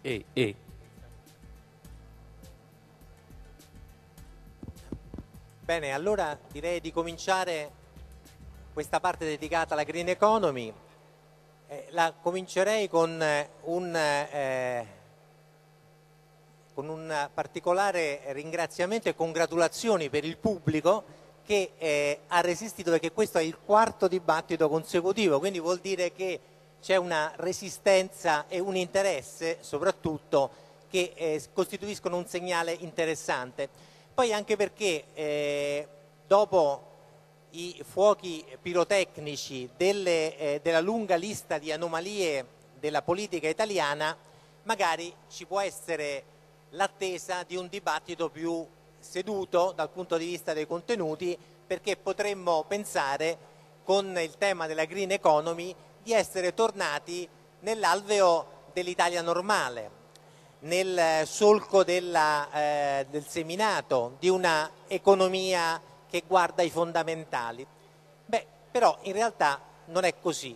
Bene, allora direi di cominciare questa parte dedicata alla green economy. La comincerei con un particolare ringraziamento e congratulazioni per il pubblico che ha resistito, perché questo è il quarto dibattito consecutivo, quindi vuol dire che c'è una resistenza e un interesse soprattutto che costituiscono un segnale interessante. Poi anche perché dopo i fuochi pirotecnici della lunga lista di anomalie della politica italiana, magari ci può essere l'attesa di un dibattito più seduto dal punto di vista dei contenuti, perché potremmo pensare, con il tema della green economy, di essere tornati nell'alveo dell'Italia normale, nel solco del seminato di una economia che guarda i fondamentali. Però in realtà non è così.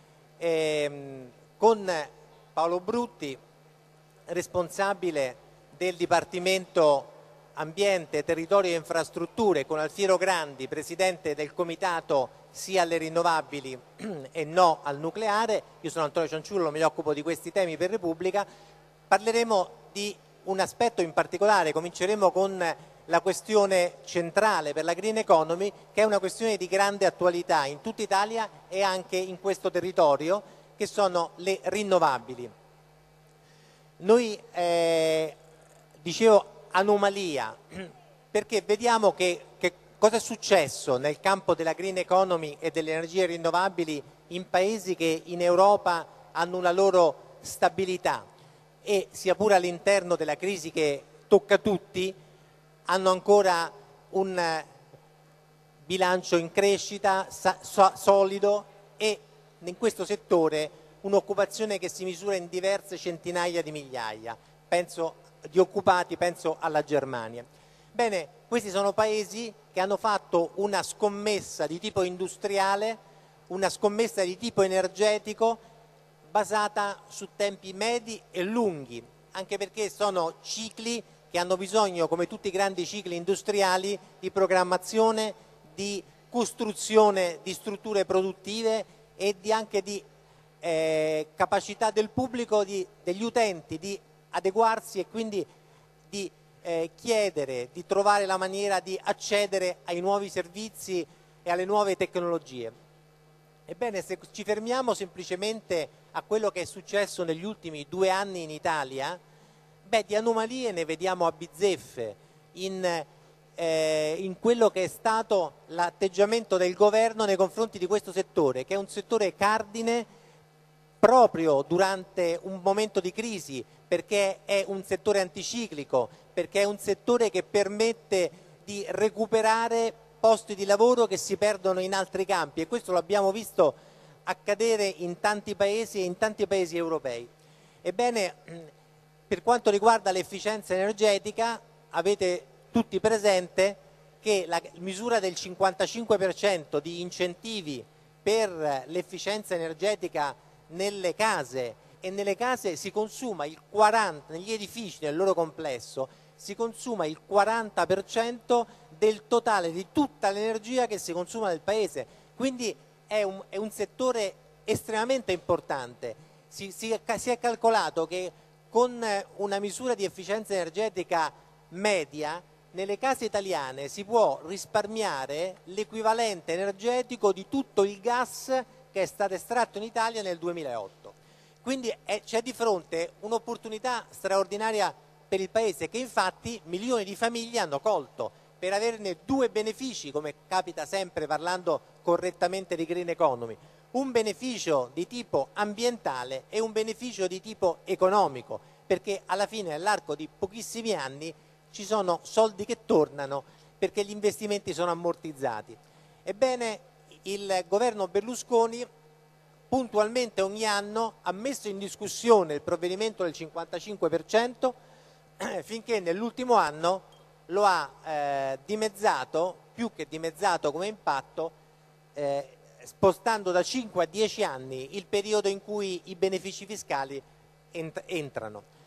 Con Paolo Brutti, responsabile del Dipartimento Ambiente, Territorio e Infrastrutture, con Alfiero Grandi, presidente del Comitato sì alle rinnovabili e no al nucleare, io sono Antonio Cianciullo, mi occupo di questi temi per Repubblica, parleremo di un aspetto in particolare. Cominceremo con la questione centrale per la green economy, che è una questione di grande attualità in tutta Italia e anche in questo territorio, che sono le rinnovabili. Noi, dicevo anomalia, perché vediamo che cosa è successo nel campo della green economy e delle energie rinnovabili in paesi che in Europa hanno una loro stabilità e, sia pure all'interno della crisi che tocca tutti, hanno ancora un bilancio in crescita solido e in questo settore un'occupazione che si misura in diverse centinaia di migliaia di occupati, penso alla Germania. Bene, questi sono paesi che hanno fatto una scommessa di tipo industriale, una scommessa di tipo energetico basata su tempi medi e lunghi, anche perché sono cicli che hanno bisogno, come tutti i grandi cicli industriali, di programmazione, di costruzione di strutture produttive e anche di capacità del pubblico, degli utenti di adeguarsi e quindi di chiedere, di trovare la maniera di accedere ai nuovi servizi e alle nuove tecnologie. Ebbene, se ci fermiamo semplicemente a quello che è successo negli ultimi 2 anni in Italia, di anomalie ne vediamo a bizzeffe in quello che è stato l'atteggiamento del governo nei confronti di questo settore, che è un settore cardine proprio durante un momento di crisi, perché è un settore anticiclico, perché è un settore che permette di recuperare posti di lavoro che si perdono in altri campi, e questo l'abbiamo visto accadere in tanti paesi e in tanti paesi europei. Ebbene, per quanto riguarda l'efficienza energetica, avete tutti presente che la misura del 55% di incentivi per l'efficienza energetica nelle case, e nelle case si consuma il 40%, negli edifici nel loro complesso, si consuma il 40% del totale di tutta l'energia che si consuma nel paese. Quindi è un settore estremamente importante. Si è calcolato che con una misura di efficienza energetica media nelle case italiane si può risparmiare l'equivalente energetico di tutto il gas che è stato estratto in Italia nel 2008. Quindi c'è di fronte un'opportunità straordinaria per il Paese, che infatti milioni di famiglie hanno colto, per averne 2 benefici, come capita sempre parlando correttamente di green economy: un beneficio di tipo ambientale e un beneficio di tipo economico, perché alla fine, all'arco di pochissimi anni, ci sono soldi che tornano perché gli investimenti sono ammortizzati. Ebbene, il governo Berlusconi puntualmente ogni anno ha messo in discussione il provvedimento del 55%, finché nell'ultimo anno lo ha dimezzato, più che dimezzato come impatto, spostando da 5 a 10 anni il periodo in cui i benefici fiscali entrano.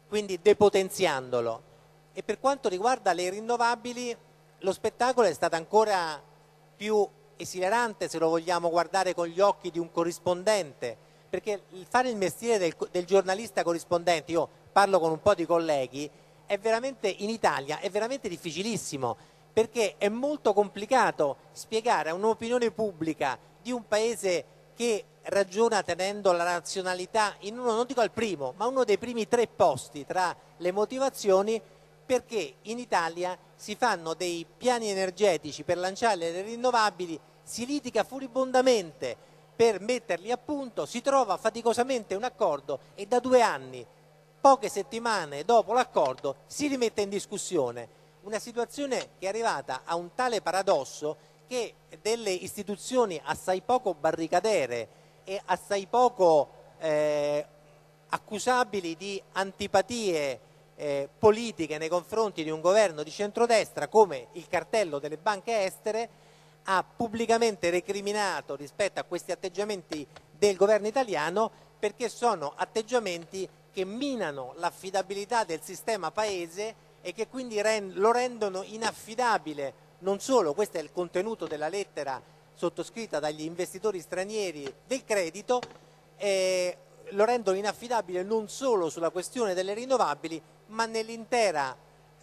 quindi depotenziandolo. E per quanto riguarda le rinnovabili, lo spettacolo è stato ancora più esilarante, se lo vogliamo guardare con gli occhi di un corrispondente, perché fare il mestiere del giornalista corrispondente, io parlo con un po' di colleghi, è veramente, in Italia è veramente difficilissimo, perché è molto complicato spiegare a un'opinione pubblica di un paese che ragiona tenendo la razionalità in uno, non dico al primo, ma uno dei primi 3 posti tra le motivazioni, perché in Italia si fanno dei piani energetici per lanciare le rinnovabili, si litiga furibondamente per metterli a punto, si trova faticosamente un accordo e da 2 anni, poche settimane dopo l'accordo, si rimette in discussione. Una situazione che è arrivata a un tale paradosso che delle istituzioni assai poco barricadere e assai poco accusabili di antipatie politiche nei confronti di un governo di centrodestra come il cartello delle banche estere ha pubblicamente recriminato rispetto a questi atteggiamenti del governo italiano, perché sono atteggiamenti che minano l'affidabilità del sistema paese e che quindi lo rendono inaffidabile. Non solo, questo è il contenuto della lettera sottoscritta dagli investitori stranieri del credito, lo rendono inaffidabile non solo sulla questione delle rinnovabili, ma nell'intera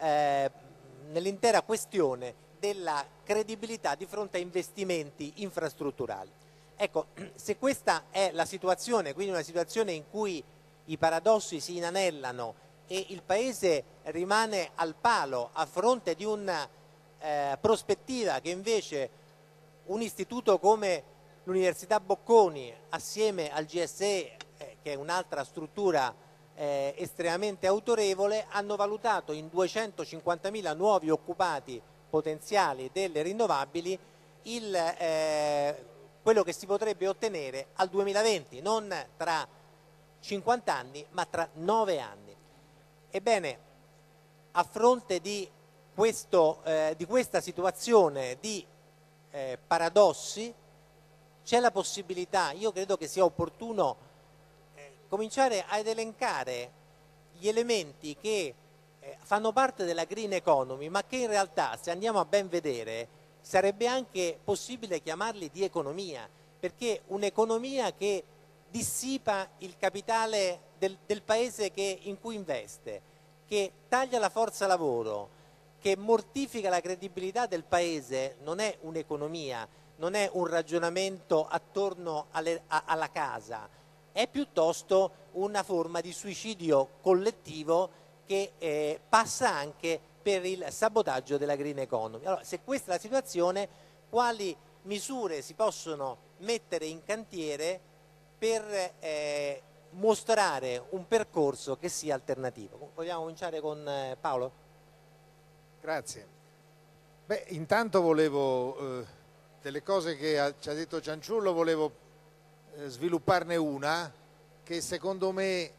questione della credibilità di fronte a investimenti infrastrutturali. Ecco, se questa è la situazione, quindi una situazione in cui i paradossi si inanellano e il Paese rimane al palo a fronte di una prospettiva che invece un istituto come l'Università Bocconi assieme al GSE, che è un'altra struttura estremamente autorevole, hanno valutato in 250.000 nuovi occupati potenziali delle rinnovabili quello che si potrebbe ottenere al 2020, non tra 50 anni ma tra 9 anni. Ebbene, a fronte di questa situazione di paradossi c'è la possibilità, io credo che sia opportuno cominciare ad elencare gli elementi che fanno parte della green economy, ma che in realtà, se andiamo a ben vedere, sarebbe anche possibile chiamarli di economia, perché un'economia che dissipa il capitale del paese in cui investe, che taglia la forza lavoro, che mortifica la credibilità del paese, non è un'economia, non è un ragionamento attorno alla casa, è piuttosto una forma di suicidio collettivo che passa anche per il sabotaggio della green economy. Allora, se questa è la situazione, quali misure si possono mettere in cantiere per mostrare un percorso che sia alternativo? Vogliamo cominciare con Paolo? Grazie. Beh, intanto volevo, delle cose che ci ha detto Cianciullo, volevo svilupparne una che secondo me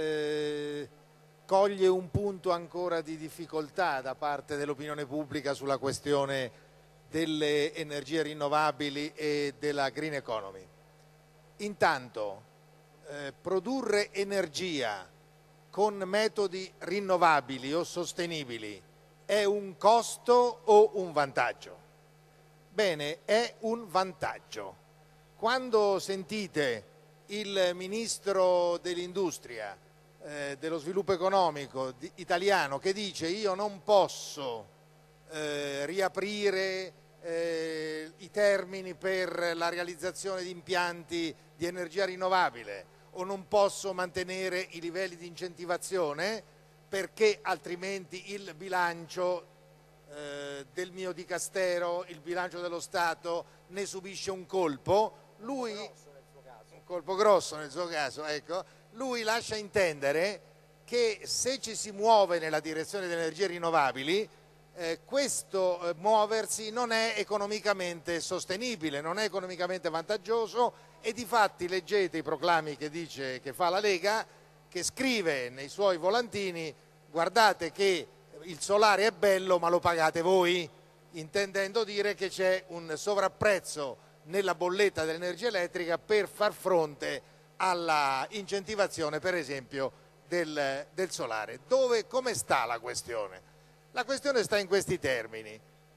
coglie un punto ancora di difficoltà da parte dell'opinione pubblica sulla questione delle energie rinnovabili e della green economy. Intanto, produrre energia con metodi rinnovabili o sostenibili è un costo o un vantaggio? Bene, è un vantaggio. Quando sentite il ministro dell'industria, dello sviluppo economico italiano che dice io non posso riaprire i termini per la realizzazione di impianti di energia rinnovabile o non posso mantenere i livelli di incentivazione perché altrimenti il bilancio del mio dicastero, il bilancio dello Stato ne subisce un colpo, lui, un colpo grosso nel suo caso, ecco, lui lascia intendere che se ci si muove nella direzione delle energie rinnovabili, questo muoversi non è economicamente sostenibile, non è economicamente vantaggioso e difatti leggete i proclami che fa la Lega, che scrive nei suoi volantini guardate che il solare è bello ma lo pagate voi, intendendo dire che c'è un sovrapprezzo nella bolletta dell'energia elettrica per far fronte alla incentivazione per esempio del solare. Come sta la questione? La questione sta in questi termini.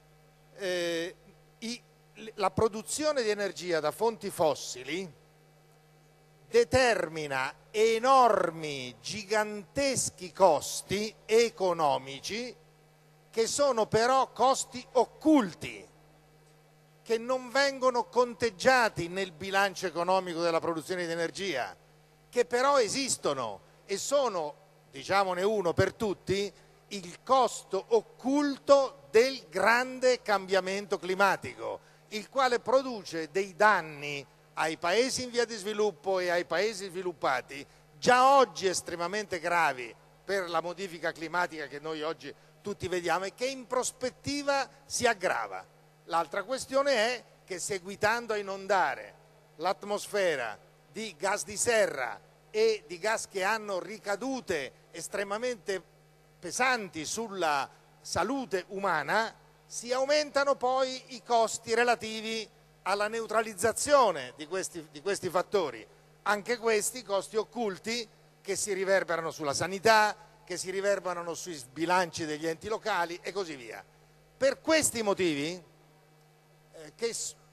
La produzione di energia da fonti fossili determina enormi, giganteschi costi economici che sono però costi occulti, che non vengono conteggiati nel bilancio economico della produzione di energia, che però esistono e sono, diciamone uno per tutti, il costo occulto del grande cambiamento climatico, il quale produce dei danni ai paesi in via di sviluppo e ai paesi sviluppati, già oggi estremamente gravi per la modifica climatica che noi oggi tutti vediamo e che in prospettiva si aggrava. L'altra questione è che, seguitando a inondare l'atmosfera di gas di serra e di gas che hanno ricadute estremamente pesanti sulla salute umana, si aumentano poi i costi relativi alla neutralizzazione di questi fattori, anche questi costi occulti che si riverberano sulla sanità, che si riverberano sui bilanci degli enti locali e così via. Per questi motivi, che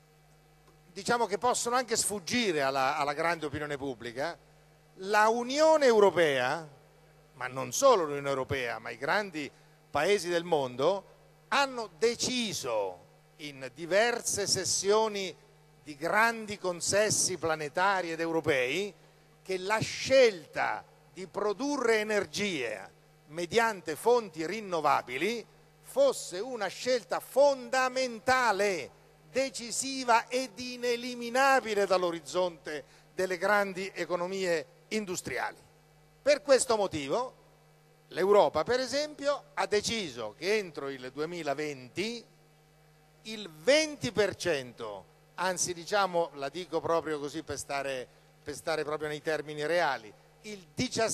diciamo che possono anche sfuggire alla grande opinione pubblica, la Unione Europea, ma non solo l'Unione Europea, ma i grandi paesi del mondo, hanno deciso in diverse sessioni di grandi consessi planetari ed europei che la scelta di produrre energia mediante fonti rinnovabili fosse una scelta fondamentale, decisiva ed ineliminabile dall'orizzonte delle grandi economie industriali. Per questo motivo l'Europa, per esempio, ha deciso che entro il 2020 il 20%, anzi diciamo, la dico proprio così per stare proprio nei termini reali, il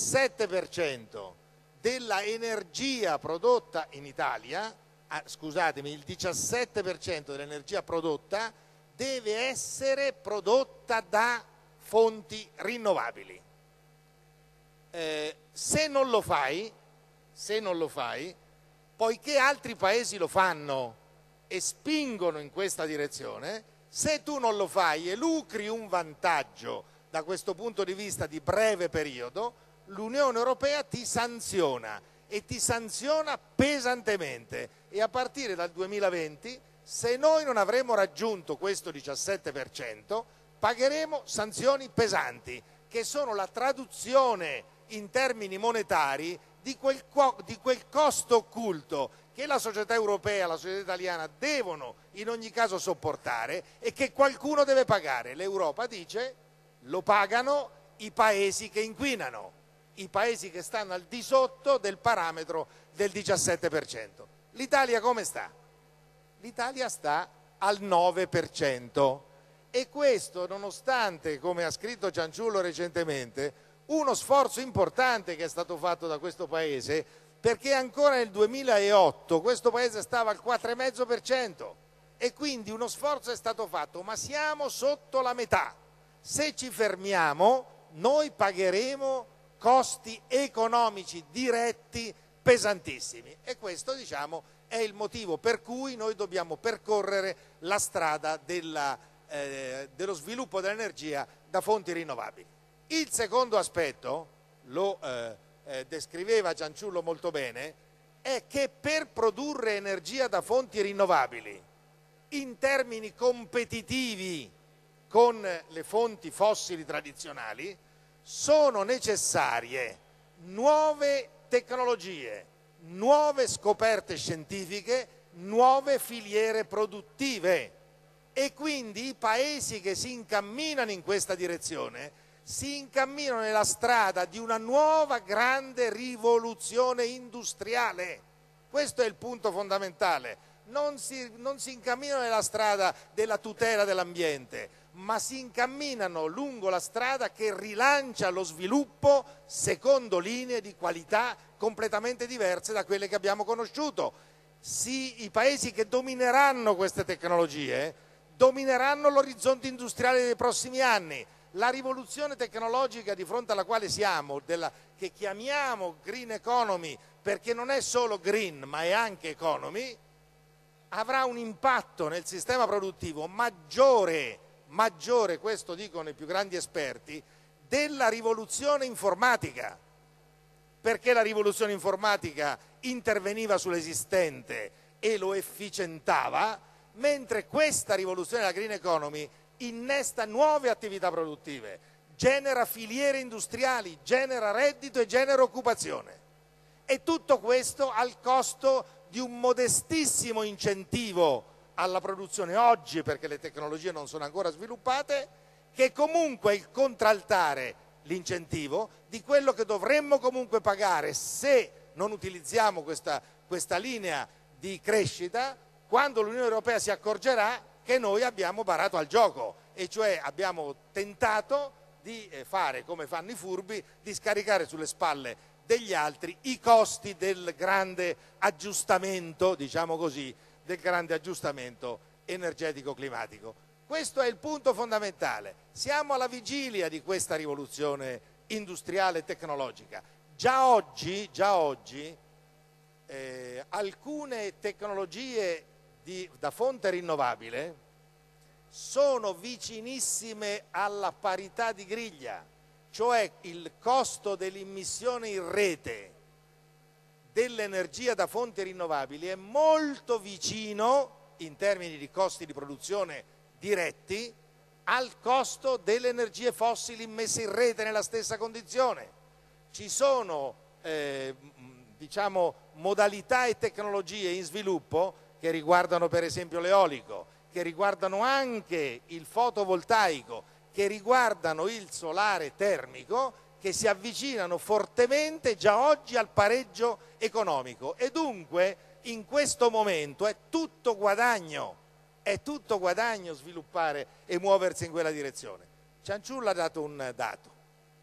17% della energia prodotta in Italia, scusatemi, il 17% dell'energia prodotta deve essere prodotta da fonti rinnovabili. Se non lo fai, poiché altri paesi lo fanno e spingono in questa direzione, se tu non lo fai e lucri un vantaggio da questo punto di vista di breve periodo, l'Unione Europea ti sanziona e ti sanziona pesantemente, e a partire dal 2020, se noi non avremo raggiunto questo 17%, pagheremo sanzioni pesanti, che sono la traduzione in termini monetari di quel costo occulto che la società europea e la società italiana devono in ogni caso sopportare e che qualcuno deve pagare. L'Europa dice: lo pagano i paesi che inquinano, i paesi che stanno al di sotto del parametro del 17%. L'Italia come sta? L'Italia sta al 9%, e questo nonostante, come ha scritto Cianciullo recentemente, uno sforzo importante che è stato fatto da questo Paese, perché ancora nel 2008 questo Paese stava al 4,5%, e quindi uno sforzo è stato fatto, ma siamo sotto la metà. Se ci fermiamo, noi pagheremo costi economici diretti pesantissimi, e questo, diciamo, è il motivo per cui noi dobbiamo percorrere la strada dello sviluppo dell'energia da fonti rinnovabili. Il secondo aspetto, lo descriveva Cianciullo molto bene, è che per produrre energia da fonti rinnovabili in termini competitivi con le fonti fossili tradizionali sono necessarie nuove tecnologie, nuove scoperte scientifiche, nuove filiere produttive, e quindi i paesi che si incamminano in questa direzione si incamminano nella strada di una nuova grande rivoluzione industriale. Questo è il punto fondamentale. Non si incamminano nella strada della tutela dell'ambiente, ma si incamminano lungo la strada che rilancia lo sviluppo secondo linee di qualità completamente diverse da quelle che abbiamo conosciuto. Sì, i paesi che domineranno queste tecnologie domineranno l'orizzonte industriale dei prossimi anni, La rivoluzione tecnologica di fronte alla quale siamo, che chiamiamo green economy, perché non è solo green ma è anche economy, avrà un impatto nel sistema produttivo maggiore, questo dicono i più grandi esperti, della rivoluzione informatica, perché la rivoluzione informatica interveniva sull'esistente e lo efficientava, mentre questa rivoluzione della green economy innesta nuove attività produttive, genera filiere industriali, genera reddito e genera occupazione. E tutto questo al costo di un modestissimo incentivo alla produzione oggi, perché le tecnologie non sono ancora sviluppate, che comunque è il contraltare l'incentivo di quello che dovremmo comunque pagare se non utilizziamo questa linea di crescita, quando l'Unione Europea si accorgerà che noi abbiamo barato al gioco, e cioè abbiamo tentato di fare come fanno i furbi, di scaricare sulle spalle degli altri i costi del grande aggiustamento, diciamo così, del grande aggiustamento energetico-climatico. Questo è il punto fondamentale. Siamo alla vigilia di questa rivoluzione industriale e tecnologica. Già oggi alcune tecnologie da fonte rinnovabile sono vicinissime alla parità di griglia, cioè il costo dell'immissione in rete dell'energia da fonti rinnovabili è molto vicino, in termini di costi di produzione diretti, al costo delle energie fossili immesse in rete nella stessa condizione. Ci sono diciamo, modalità e tecnologie in sviluppo che riguardano per esempio l'eolico, che riguardano anche il fotovoltaico, che riguardano il solare termico, che si avvicinano fortemente già oggi al pareggio economico, e dunque in questo momento è tutto guadagno sviluppare e muoversi in quella direzione. Cianciullo ha dato un dato: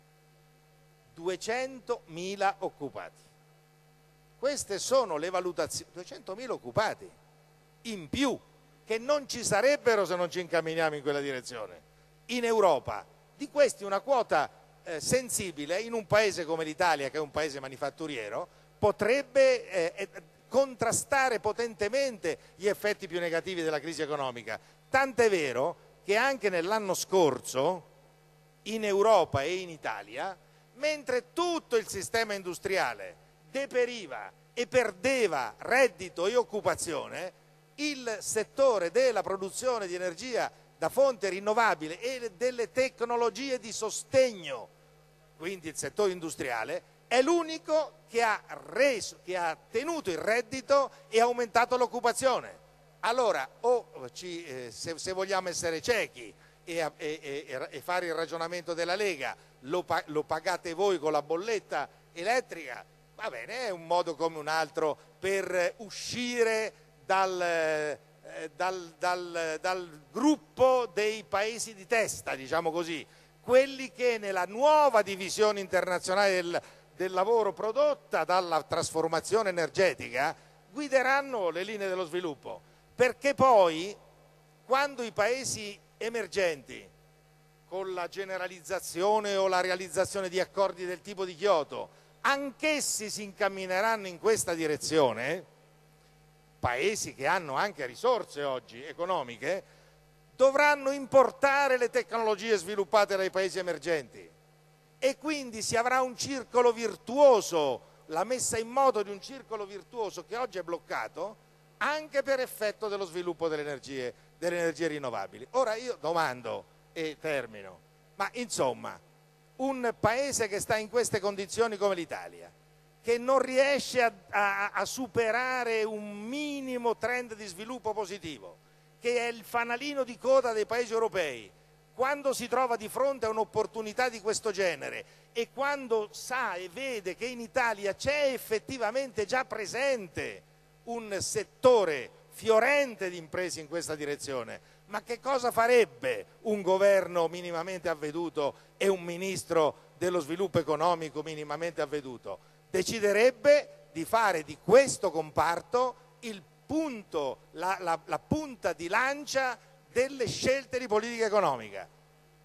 200.000 occupati. Queste sono le valutazioni, 200.000 occupati in più, che non ci sarebbero se non ci incamminiamo in quella direzione. In Europa, di questi una quota sensibile, in un paese come l'Italia, che è un paese manifatturiero, potrebbe contrastare potentemente gli effetti più negativi della crisi economica. Tant'è vero che anche nell'anno scorso, in Europa e in Italia, mentre tutto il sistema industriale deperiva e perdeva reddito e occupazione, il settore della produzione di energia da fonte rinnovabile e delle tecnologie di sostegno, quindi il settore industriale, è l'unico che ha tenuto il reddito e aumentato l'occupazione. Allora, se vogliamo essere ciechi e fare il ragionamento della Lega, lo pagate voi con la bolletta elettrica, va bene, è un modo come un altro per uscire dal gruppo dei paesi di testa, diciamo così, quelli che nella nuova divisione internazionale del lavoro prodotta dalla trasformazione energetica guideranno le linee dello sviluppo, perché poi quando i paesi emergenti, con la generalizzazione o la realizzazione di accordi del tipo di Kyoto, anch'essi si incammineranno in questa direzione, paesi che hanno anche risorse oggi economiche, dovranno importare le tecnologie sviluppate dai paesi emergenti, e quindi si avrà un circolo virtuoso, la messa in moto di un circolo virtuoso che oggi è bloccato anche per effetto dello sviluppo delle energie rinnovabili. Ora io domando e termino, ma insomma, un paese che sta in queste condizioni come l'Italia, che non riesce a superare un minimo trend di sviluppo positivo, che è il fanalino di coda dei paesi europei, quando si trova di fronte a un'opportunità di questo genere e quando sa e vede che in Italia c'è effettivamente già presente un settore fiorente di imprese in questa direzione, ma che cosa farebbe un governo minimamente avveduto e un ministro dello sviluppo economico minimamente avveduto? Deciderebbe di fare di questo comparto il punto, la punta di lancia delle scelte di politica economica.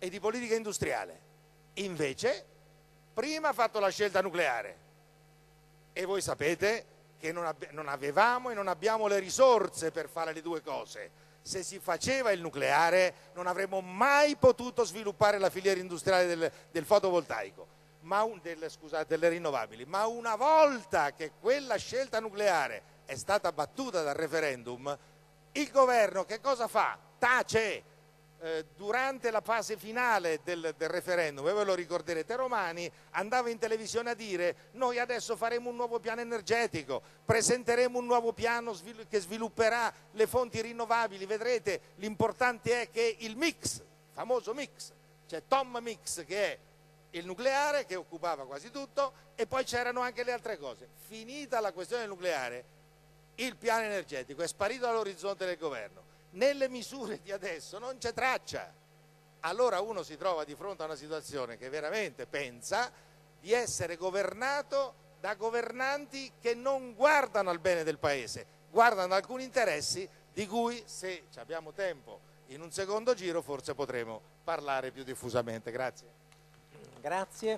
e di politica industriale. Invece, prima ha fatto la scelta nucleare e voi sapete che non avevamo e non abbiamo le risorse per fare le due cose. Se si faceva il nucleare non avremmo mai potuto sviluppare la filiera industriale del fotovoltaico, delle rinnovabili, ma una volta che quella scelta nucleare è stata battuta dal referendum, il governo che cosa fa? Tace. Durante la fase finale del referendum, e voi lo ricorderete, Romani andava in televisione a dire: noi adesso faremo un nuovo piano energetico, presenteremo un nuovo piano che svilupperà le fonti rinnovabili, vedrete, l'importante è che il mix, famoso mix, c'è Tom Mix che è il nucleare che occupava quasi tutto, e poi c'erano anche le altre cose. Finita la questione del nucleare, il piano energetico è sparito dall'orizzonte del governo. Nelle misure di adesso non c'è traccia. Allora uno si trova di fronte a una situazione che veramente pensa di essere governato da governanti che non guardano al bene del Paese, guardano alcuni interessi di cui, se abbiamo tempo in un secondo giro, forse potremo parlare più diffusamente. Grazie. Grazie.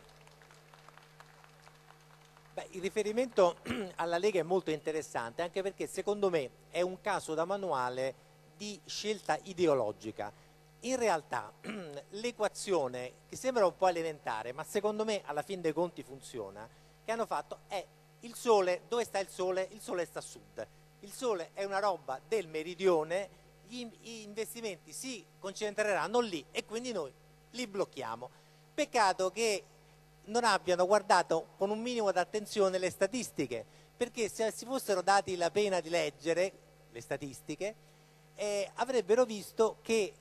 Beh, il riferimento alla Lega è molto interessante, anche perché secondo me è un caso da manuale di scelta ideologica. In realtà l'equazione, che sembra un po' elementare, ma secondo me alla fin dei conti funziona, che hanno fatto è: il sole, dove sta il sole? Il sole sta a sud. Il sole è una roba del meridione, gli investimenti si concentreranno lì e quindi noi li blocchiamo. Peccato che non abbiano guardato con un minimo d'attenzione le statistiche, perché se si fossero dati la pena di leggere le statistiche, avrebbero visto che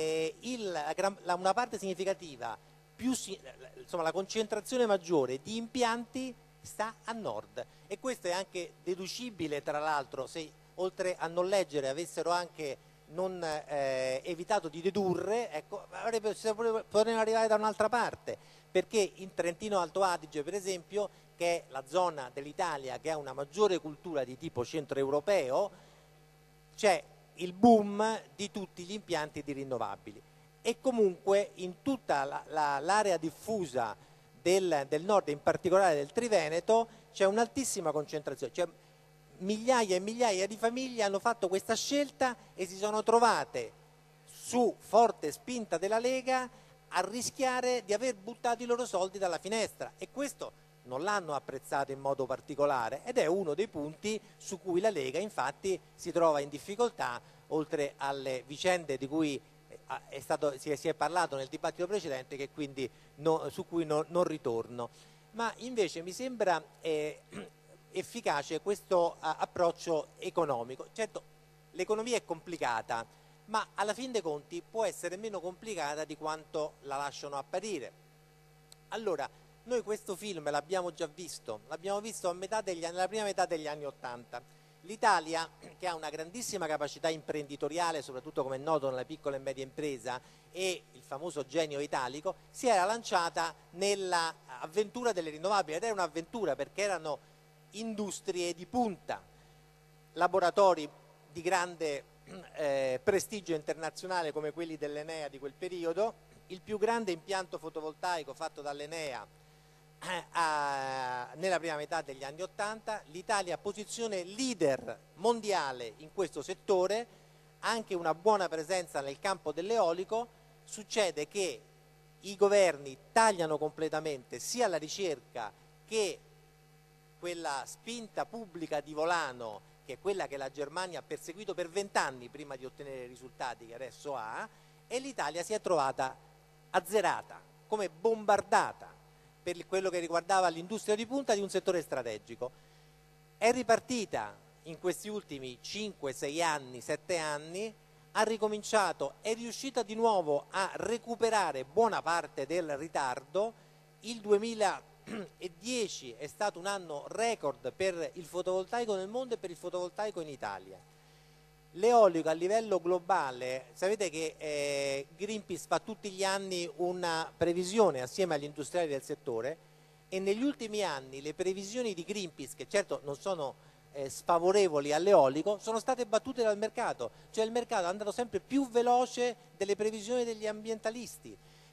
una parte significativa, insomma la concentrazione maggiore di impianti sta a nord, e questo è anche deducibile, tra l'altro, se oltre a non leggere avessero anche non evitato di dedurre, ecco, potremmo arrivare da un'altra parte, perché in Trentino Alto Adige, per esempio, che è la zona dell'Italia che ha una maggiore cultura di tipo centroeuropeo, c'è il boom di tutti gli impianti di rinnovabili, e comunque in tutta l'area diffusa del nord, in particolare del Triveneto, c'è un'altissima concentrazione, cioè migliaia e migliaia di famiglie hanno fatto questa scelta e si sono trovate, su forte spinta della Lega, a rischiare di aver buttato i loro soldi dalla finestra, e questo non l'hanno apprezzato in modo particolare, ed è uno dei punti su cui la Lega infatti si trova in difficoltà, oltre alle vicende di cui si è parlato nel dibattito precedente, che quindi su cui non ritorno. Ma invece mi sembra efficace questo approccio economico. Certo, l'economia è complicata, ma alla fin dei conti può essere meno complicata di quanto la lasciano apparire. Allora, noi questo film l'abbiamo già visto, l'abbiamo visto nella prima metà degli anni '80. L'Italia, che ha una grandissima capacità imprenditoriale, soprattutto, come è noto, nella piccola e media impresa, e il famoso genio italico, si era lanciata nell'avventura delle rinnovabili, ed era un'avventura perché erano industrie di punta, laboratori di grande prestigio internazionale come quelli dell'Enea di quel periodo, il più grande impianto fotovoltaico fatto dall'Enea nella prima metà degli anni '80, l'Italia posizione leader mondiale in questo settore, anche una buona presenza nel campo dell'eolico. Succede che i governi tagliano completamente sia la ricerca che quella spinta pubblica di volano, che è quella che la Germania ha perseguito per 20 anni prima di ottenere i risultati che adesso ha, e l'Italia si è trovata azzerata, come bombardata, per quello che riguardava l'industria di punta di un settore strategico. È ripartita in questi ultimi 5, 6 anni, 7 anni, ha ricominciato, è riuscita di nuovo a recuperare buona parte del ritardo. Il 2010 è stato un anno record per il fotovoltaico nel mondo e per il fotovoltaico in Italia. L'eolico a livello globale, sapete che Greenpeace fa tutti gli anni una previsione assieme agli industriali del settore, e negli ultimi anni le previsioni di Greenpeace, che certo non sono sfavorevoli all'eolico, sono state battute dal mercato, cioè il mercato è andato sempre più veloce delle previsioni degli ambientalisti.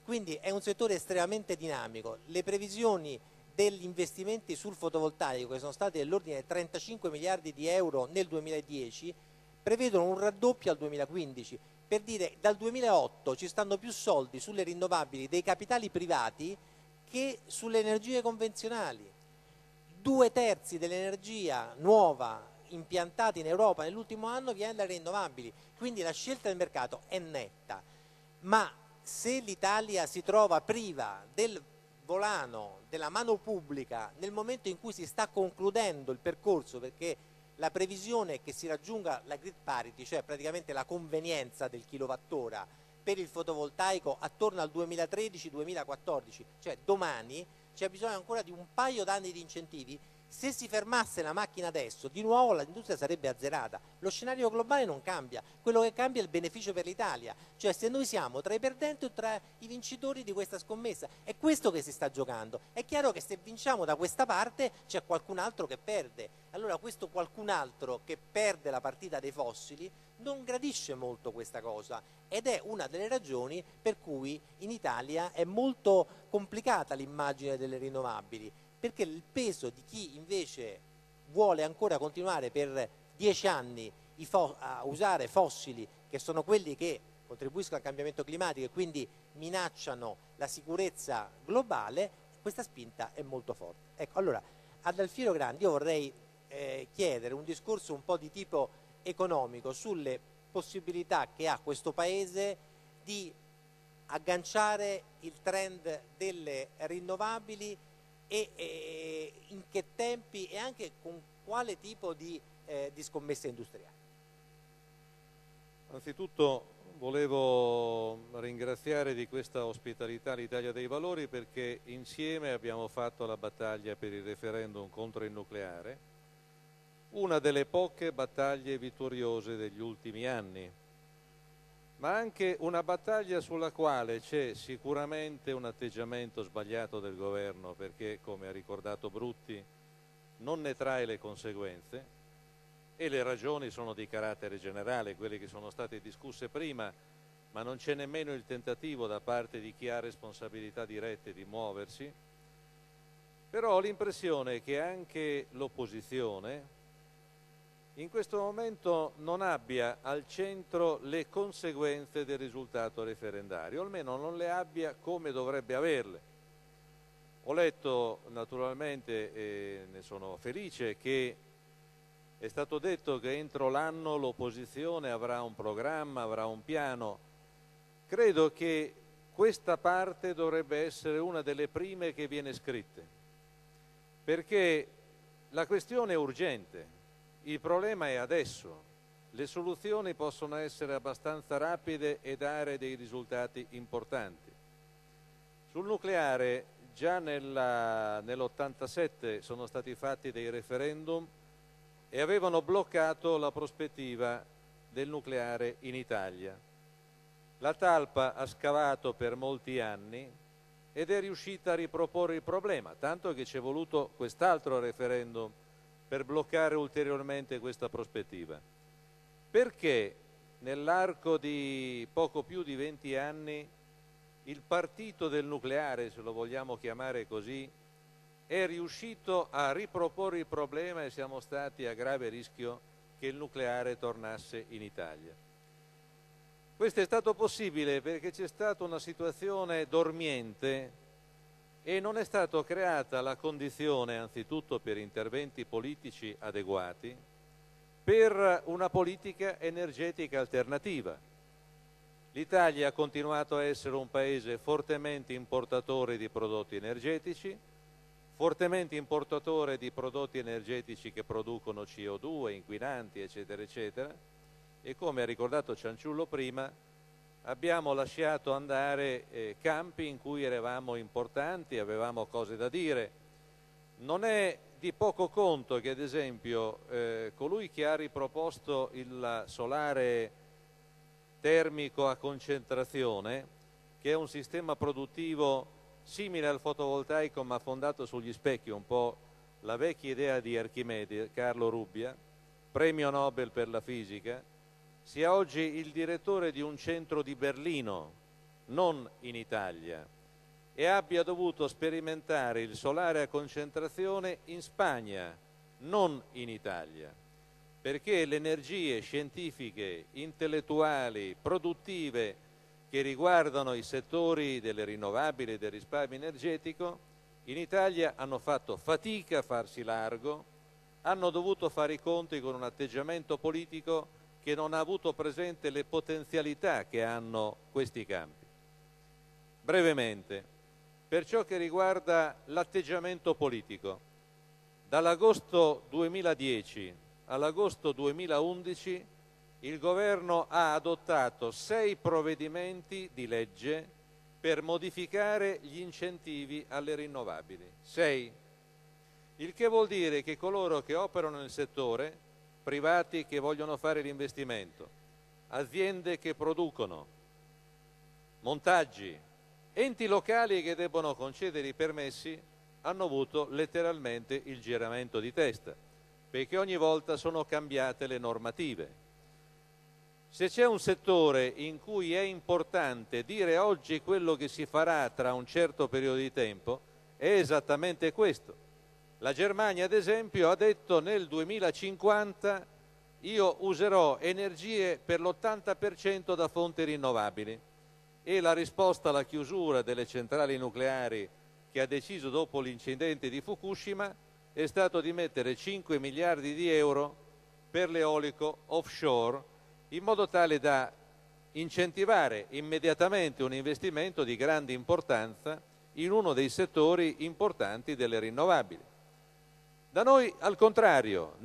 quindi è un settore estremamente dinamico. Le previsioni degli investimenti sul fotovoltaico, che sono stati dell'ordine di 35 miliardi di euro nel 2010, prevedono un raddoppio al 2015. Per dire, dal 2008 ci stanno più soldi sulle rinnovabili dei capitali privati che sulle energie convenzionali. 2/3 dell'energia nuova impiantata in Europa nell'ultimo anno viene dalle rinnovabili, quindi la scelta del mercato è netta. Ma se l'Italia si trova priva del volano, della mano pubblica, nel momento in cui si sta concludendo il percorso, perché la previsione è che si raggiunga la grid parity, cioè praticamente la convenienza del kilowattora per il fotovoltaico attorno al 2013-2014, cioè domani, c'è bisogno ancora di un paio d'anni di incentivi. Se si fermasse la macchina adesso, di nuovo l'industria sarebbe azzerata. Lo scenario globale non cambia, quello che cambia è il beneficio per l'Italia, cioè se noi siamo tra i perdenti o tra i vincitori di questa scommessa. È questo che si sta giocando. È chiaro che se vinciamo da questa parte c'è qualcun altro che perde. Allora questo qualcun altro che perde la partita dei fossili non gradisce molto questa cosa, ed è una delle ragioni per cui in Italia è molto complicata l'immagine delle rinnovabili, perché il peso di chi invece vuole ancora continuare per 10 anni a usare fossili, che sono quelli che contribuiscono al cambiamento climatico e quindi minacciano la sicurezza globale, questa spinta è molto forte. Ecco, allora, ad Alfiero Grandi io vorrei chiedere un discorso un po' di tipo economico sulle possibilità che ha questo Paese di agganciare il trend delle rinnovabili e in che tempi e anche con quale tipo di scommesse industriali. Anzitutto volevo ringraziare di questa ospitalità l'Italia dei Valori, perché insieme abbiamo fatto la battaglia per il referendum contro il nucleare, una delle poche battaglie vittoriose degli ultimi anni, ma anche una battaglia sulla quale c'è sicuramente un atteggiamento sbagliato del governo, perché, come ha ricordato Brutti, non ne trae le conseguenze, e le ragioni sono di carattere generale, quelle che sono state discusse prima, ma non c'è nemmeno il tentativo da parte di chi ha responsabilità dirette di muoversi. Però ho l'impressione che anche l'opposizione in questo momento non abbia al centro le conseguenze del risultato referendario, o almeno non le abbia come dovrebbe averle. Ho letto naturalmente, e ne sono felice, che è stato detto che entro l'anno l'opposizione avrà un programma, avrà un piano. Credo che questa parte dovrebbe essere una delle prime che viene scritte, perché la questione è urgente. Il problema è adesso, le soluzioni possono essere abbastanza rapide e dare dei risultati importanti. Sul nucleare già nell'87 sono stati fatti dei referendum e avevano bloccato la prospettiva del nucleare in Italia. La talpa ha scavato per molti anni ed è riuscita a riproporre il problema, tanto che ci è voluto quest'altro referendum per bloccare ulteriormente questa prospettiva. Perché nell'arco di poco più di 20 anni il partito del nucleare, se lo vogliamo chiamare così, è riuscito a riproporre il problema e siamo stati a grave rischio che il nucleare tornasse in Italia. Questo è stato possibile perché c'è stata una situazione dormiente e non è stata creata la condizione, anzitutto per interventi politici adeguati, per una politica energetica alternativa. L'Italia ha continuato a essere un paese fortemente importatore di prodotti energetici, fortemente importatore di prodotti energetici che producono CO2, inquinanti, eccetera, eccetera, e come ha ricordato Cianciullo prima, abbiamo lasciato andare campi in cui eravamo importanti, avevamo cose da dire. Non è di poco conto che, ad esempio, colui che ha riproposto il solare termico a concentrazione, che è un sistema produttivo simile al fotovoltaico ma fondato sugli specchi, un po' la vecchia idea di Archimede, Carlo Rubbia, premio Nobel per la fisica, sia oggi il direttore di un centro di Berlino non in Italia, e abbia dovuto sperimentare il solare a concentrazione in Spagna, non in Italia, perché le energie scientifiche, intellettuali, produttive che riguardano i settori delle rinnovabili e del risparmio energetico in Italia hanno fatto fatica a farsi largo, hanno dovuto fare i conti con un atteggiamento politico che non ha avuto presente le potenzialità che hanno questi campi. Brevemente, per ciò che riguarda l'atteggiamento politico, dall'agosto 2010 all'agosto 2011 il Governo ha adottato 6 provvedimenti di legge per modificare gli incentivi alle rinnovabili. 6. Il che vuol dire che coloro che operano nel settore, privati che vogliono fare l'investimento, aziende che producono, montaggi, enti locali che debbono concedere i permessi, hanno avuto letteralmente il giramento di testa, perché ogni volta sono cambiate le normative. Se c'è un settore in cui è importante dire oggi quello che si farà tra un certo periodo di tempo, è esattamente questo. La Germania, ad esempio, ha detto nel 2050 io userò energie per l'80% da fonti rinnovabili, e la risposta alla chiusura delle centrali nucleari che ha deciso dopo l'incidente di Fukushima è stato di mettere 5 miliardi di euro per l'eolico offshore, in modo tale da incentivare immediatamente un investimento di grande importanza in uno dei settori importanti delle rinnovabili. Da noi, al contrario,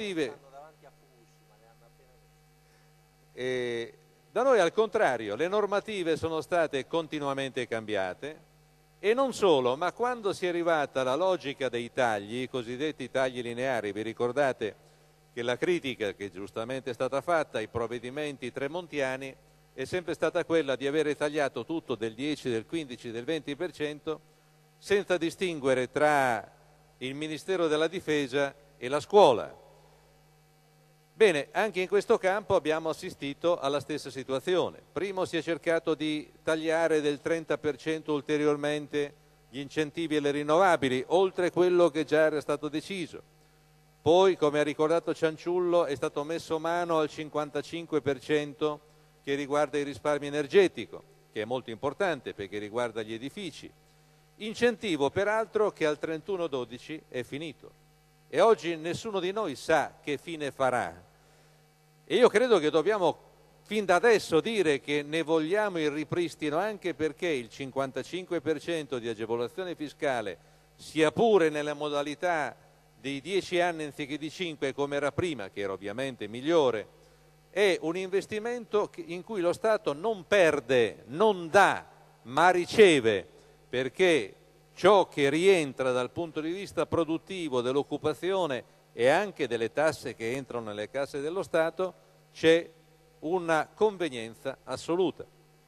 le normative sono state continuamente cambiate, e non solo, ma quando si è arrivata alla logica dei tagli, i cosiddetti tagli lineari, vi ricordate che la critica che giustamente è stata fatta ai provvedimenti tremontiani è sempre stata quella di avere tagliato tutto del 10, del 15, del 20%, senza distinguere tra il Ministero della Difesa e la scuola. Bene, anche in questo campo abbiamo assistito alla stessa situazione. Primo si è cercato di tagliare del 30% ulteriormente gli incentivi alle rinnovabili, oltre quello che già era stato deciso. Poi, come ha ricordato Cianciullo, è stato messo mano al 55% che riguarda il risparmio energetico, che è molto importante perché riguarda gli edifici. Incentivo, peraltro, che al 31/12 è finito. E oggi nessuno di noi sa che fine farà. E io credo che dobbiamo fin da adesso dire che ne vogliamo il ripristino, anche perché il 55% di agevolazione fiscale, sia pure nella modalità di 10 anni anziché di 5 come era prima, che era ovviamente migliore, è un investimento in cui lo Stato non perde, non dà, ma riceve, perché ciò che rientra dal punto di vista produttivo, dell'occupazione e anche delle tasse che entrano nelle casse dello Stato, c'è una convenienza assoluta.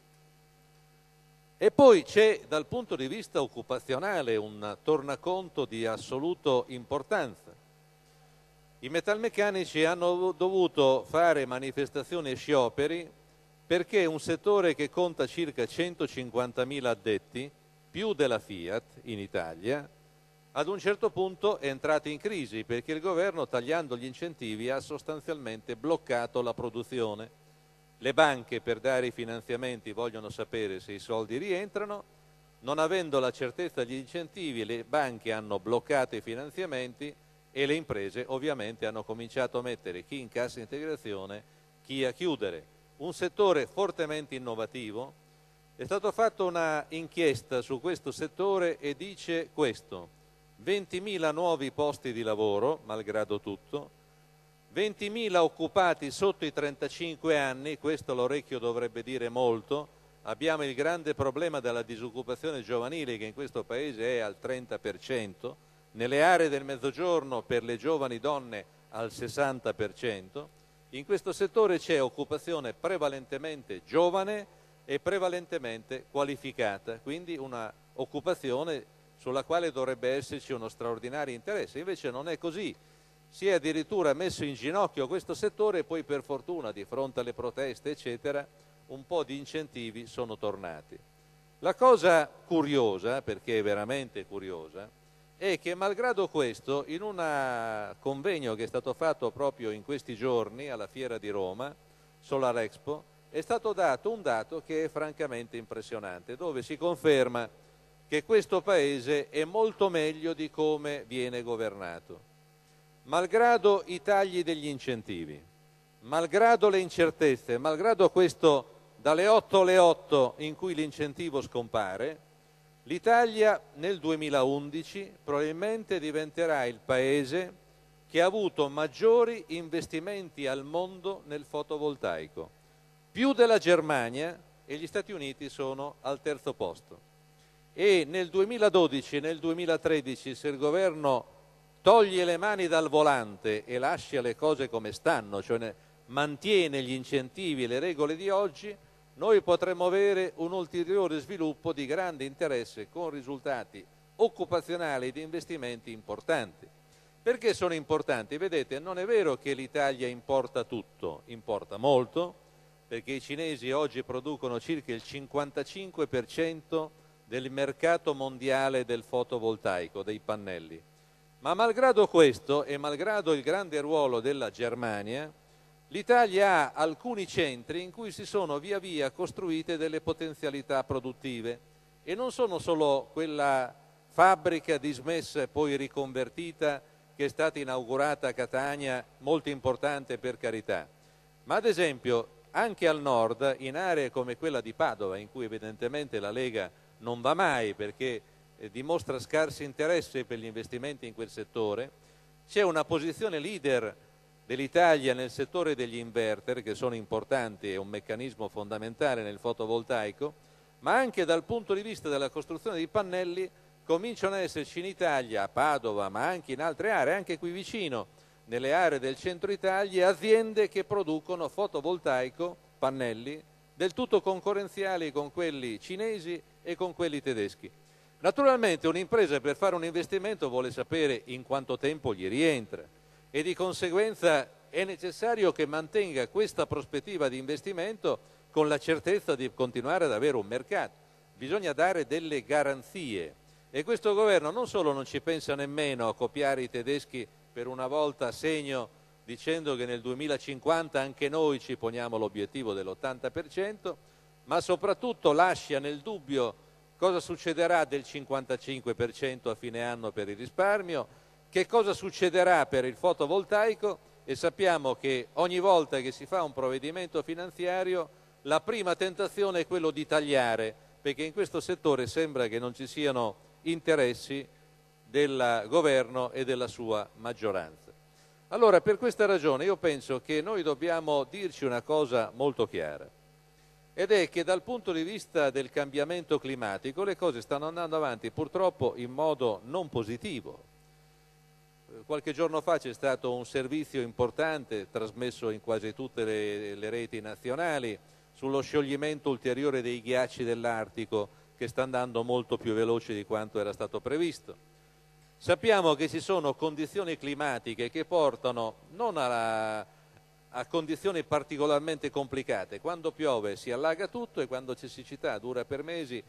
E poi c'è dal punto di vista occupazionale un tornaconto di assoluta importanza. I metalmeccanici hanno dovuto fare manifestazioni e scioperi perché un settore che conta circa 150.000 addetti, più della Fiat in Italia, ad un certo punto è entrato in crisi perché il governo, tagliando gli incentivi, ha sostanzialmente bloccato la produzione. Le banche, per dare i finanziamenti, vogliono sapere se i soldi rientrano. Non avendo la certezza degli incentivi, le banche hanno bloccato i finanziamenti e le imprese ovviamente hanno cominciato a mettere chi in cassa integrazione, chi a chiudere. Un settore fortemente innovativo. È stata fatta una inchiesta su questo settore e dice questo: 20.000 nuovi posti di lavoro, malgrado tutto, 20.000 occupati sotto i 35 anni, questo l'orecchio dovrebbe dire molto. Abbiamo il grande problema della disoccupazione giovanile che in questo Paese è al 30%, nelle aree del Mezzogiorno per le giovani donne al 60%. In questo settore c'è occupazione prevalentemente giovane e prevalentemente qualificata, quindi una occupazione sulla quale dovrebbe esserci uno straordinario interesse. Invece non è così. Si è addirittura messo in ginocchio questo settore e poi, per fortuna, di fronte alle proteste eccetera, un po' di incentivi sono tornati. La cosa curiosa, perché è veramente curiosa, è che malgrado questo, in un convegno che è stato fatto proprio in questi giorni alla Fiera di Roma, Solar Expo, è stato dato un dato che è francamente impressionante, dove si conferma che questo Paese è molto meglio di come viene governato. Malgrado i tagli degli incentivi, malgrado le incertezze, malgrado questo dalle 8 alle 8 in cui l'incentivo scompare, l'Italia nel 2011 probabilmente diventerà il Paese che ha avuto maggiori investimenti al mondo nel fotovoltaico, più della Germania, e gli Stati Uniti sono al terzo posto. E nel 2012 e nel 2013, se il governo toglie le mani dal volante e lascia le cose come stanno, cioè mantiene gli incentivi e le regole di oggi, noi potremmo avere un ulteriore sviluppo di grande interesse con risultati occupazionali e di investimenti importanti. Perché sono importanti? Vedete, non è vero che l'Italia importa tutto, importa molto, perché i cinesi oggi producono circa il 55% del mercato mondiale del fotovoltaico, dei pannelli. Ma malgrado questo e malgrado il grande ruolo della Germania, l'Italia ha alcuni centri in cui si sono via via costruite delle potenzialità produttive e non sono solo quella fabbrica dismessa e poi riconvertita che è stata inaugurata a Catania, molto importante per carità, ma ad esempio anche al nord, in aree come quella di Padova, in cui evidentemente la Lega non va mai perché dimostra scarso interesse per gli investimenti in quel settore, c'è una posizione leader dell'Italia nel settore degli inverter, che sono importanti, è un meccanismo fondamentale nel fotovoltaico, ma anche dal punto di vista della costruzione di pannelli cominciano ad esserci in Italia, a Padova, ma anche in altre aree, anche qui vicino, nelle aree del centro Italia, aziende che producono fotovoltaico, pannelli, del tutto concorrenziali con quelli cinesi e con quelli tedeschi. Naturalmente un'impresa per fare un investimento vuole sapere in quanto tempo gli rientra e di conseguenza è necessario che mantenga questa prospettiva di investimento con la certezza di continuare ad avere un mercato. Bisogna dare delle garanzie e questo governo non solo non ci pensa nemmeno a copiare i tedeschi per una volta a segno dicendo che nel 2050 anche noi ci poniamo l'obiettivo dell'80%, ma soprattutto lascia nel dubbio cosa succederà del 55% a fine anno per il risparmio, che cosa succederà per il fotovoltaico e sappiamo che ogni volta che si fa un provvedimento finanziario la prima tentazione è quello di tagliare, perché in questo settore sembra che non ci siano interessi del governo e della sua maggioranza. Allora, per questa ragione io penso che noi dobbiamo dirci una cosa molto chiara, ed è che dal punto di vista del cambiamento climatico le cose stanno andando avanti purtroppo in modo non positivo. Qualche giorno fa c'è stato un servizio importante trasmesso in quasi tutte le reti nazionali sullo scioglimento ulteriore dei ghiacci dell'Artico, che sta andando molto più veloce di quanto era stato previsto. Sappiamo che ci sono condizioni climatiche che portano non a condizioni particolarmente complicate. Quando piove si allaga tutto e quando c'è siccità dura per mesi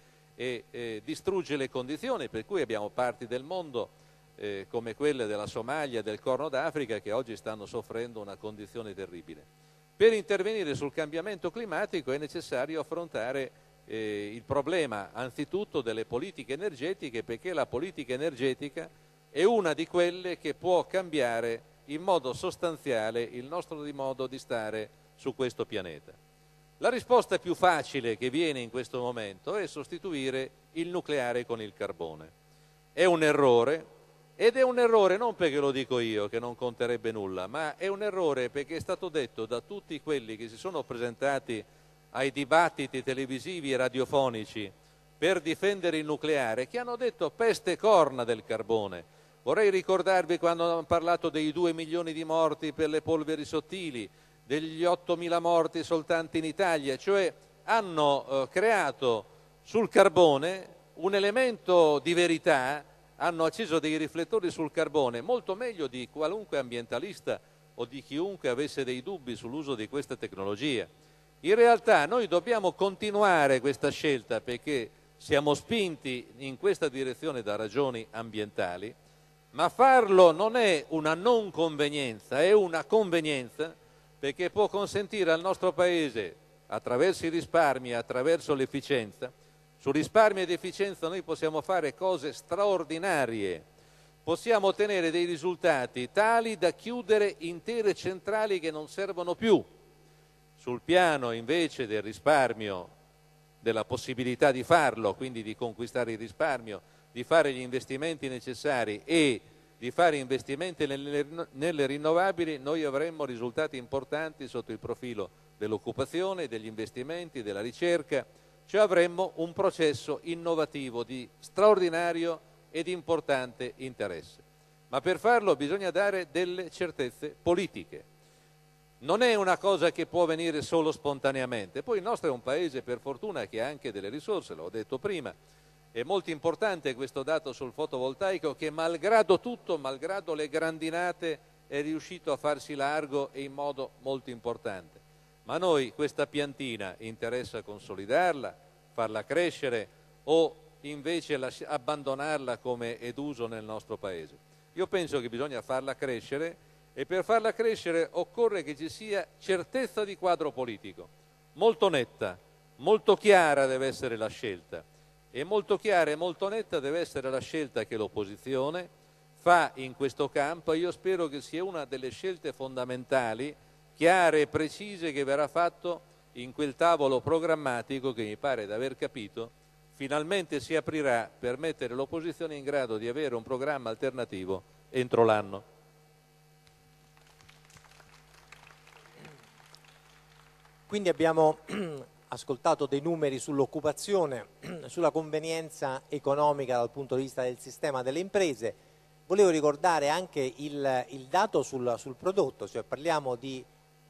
e distrugge le condizioni, per cui abbiamo parti del mondo come quelle della Somalia, del Corno d'Africa, che oggi stanno soffrendo una condizione terribile. Per intervenire sul cambiamento climatico è necessario affrontare il problema anzitutto delle politiche energetiche, perché la politica energetica è una di quelle che può cambiare in modo sostanziale il nostro modo di stare su questo pianeta. La risposta più facile che viene in questo momento è sostituire il nucleare con il carbone. È un errore, ed è un errore non perché lo dico io, che non conterebbe nulla, ma è un errore perché è stato detto da tutti quelli che si sono presentati ai dibattiti televisivi e radiofonici per difendere il nucleare, che hanno detto peste e corna del carbone. Vorrei ricordarvi quando hanno parlato dei 2 milioni di morti per le polveri sottili, degli 8.000 morti soltanto in Italia, cioè hanno creato sul carbone un elemento di verità, hanno acceso dei riflettori sul carbone molto meglio di qualunque ambientalista o di chiunque avesse dei dubbi sull'uso di questa tecnologia. In realtà noi dobbiamo continuare questa scelta perché siamo spinti in questa direzione da ragioni ambientali, ma farlo non è una non convenienza, è una convenienza, perché può consentire al nostro Paese, attraverso i risparmi e attraverso l'efficienza, su risparmi ed efficienza noi possiamo fare cose straordinarie, possiamo ottenere dei risultati tali da chiudere intere centrali che non servono più. Sul piano invece del risparmio, della possibilità di farlo, quindi di conquistare il risparmio, di fare gli investimenti necessari e di fare investimenti nelle rinnovabili, noi avremmo risultati importanti sotto il profilo dell'occupazione, degli investimenti, della ricerca, cioè avremmo un processo innovativo di straordinario ed importante interesse. Ma per farlo bisogna dare delle certezze politiche. Non è una cosa che può venire solo spontaneamente. Poi il nostro è un paese, per fortuna, che ha anche delle risorse, l'ho detto prima. È molto importante questo dato sul fotovoltaico che, malgrado tutto, malgrado le grandinate, è riuscito a farsi largo e in modo molto importante. Ma a noi questa piantina interessa consolidarla, farla crescere o invece abbandonarla come è d'uso nel nostro paese? Io penso che bisogna farla crescere, e per farla crescere occorre che ci sia certezza di quadro politico, molto netta, molto chiara deve essere la scelta, e molto chiara e molto netta deve essere la scelta che l'opposizione fa in questo campo, e io spero che sia una delle scelte fondamentali, chiare e precise, che verrà fatto in quel tavolo programmatico che mi pare di aver capito finalmente si aprirà per mettere l'opposizione in grado di avere un programma alternativo entro l'anno. Quindi abbiamo ascoltato dei numeri sull'occupazione, sulla convenienza economica dal punto di vista del sistema delle imprese. Volevo ricordare anche il dato sul prodotto, cioè parliamo di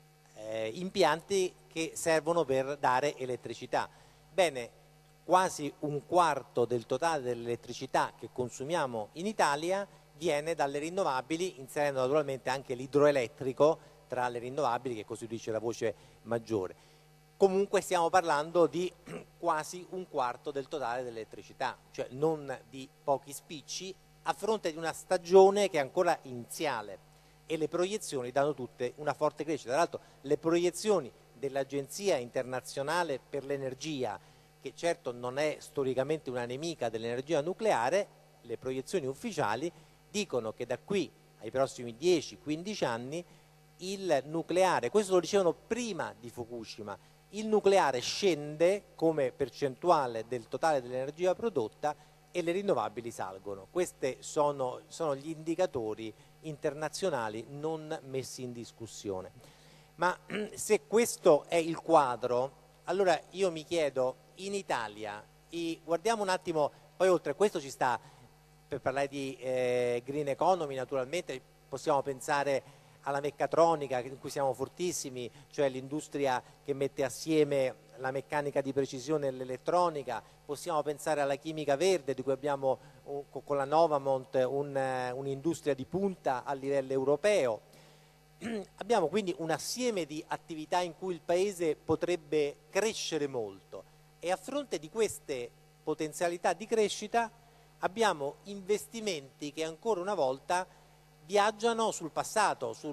impianti che servono per dare elettricità. Bene, quasi un quarto del totale dell'elettricità che consumiamo in Italia viene dalle rinnovabili, inserendo naturalmente anche l'idroelettrico tra le rinnovabili, che costituisce la voce maggiore. Comunque stiamo parlando di quasi un quarto del totale dell'elettricità, cioè non di pochi spicci, a fronte di una stagione che è ancora iniziale, e le proiezioni danno tutte una forte crescita. Tra l'altro le proiezioni dell'Agenzia internazionale per l'energia, che certo non è storicamente una nemica dell'energia nucleare, le proiezioni ufficiali dicono che da qui ai prossimi 10-15 anni il nucleare, questo lo dicevano prima di Fukushima, il nucleare scende come percentuale del totale dell'energia prodotta e le rinnovabili salgono. Questi sono gli indicatori internazionali non messi in discussione. Ma se questo è il quadro, allora io mi chiedo, in Italia, guardiamo un attimo, poi oltre a questo ci sta, per parlare di green economy naturalmente, possiamo pensare alla meccatronica in cui siamo fortissimi, cioè l'industria che mette assieme la meccanica di precisione e l'elettronica, possiamo pensare alla chimica verde di cui abbiamo con la Novamont un'industria di punta a livello europeo. Abbiamo quindi un assieme di attività in cui il Paese potrebbe crescere molto, e a fronte di queste potenzialità di crescita abbiamo investimenti che ancora una volta viaggiano sul passato, su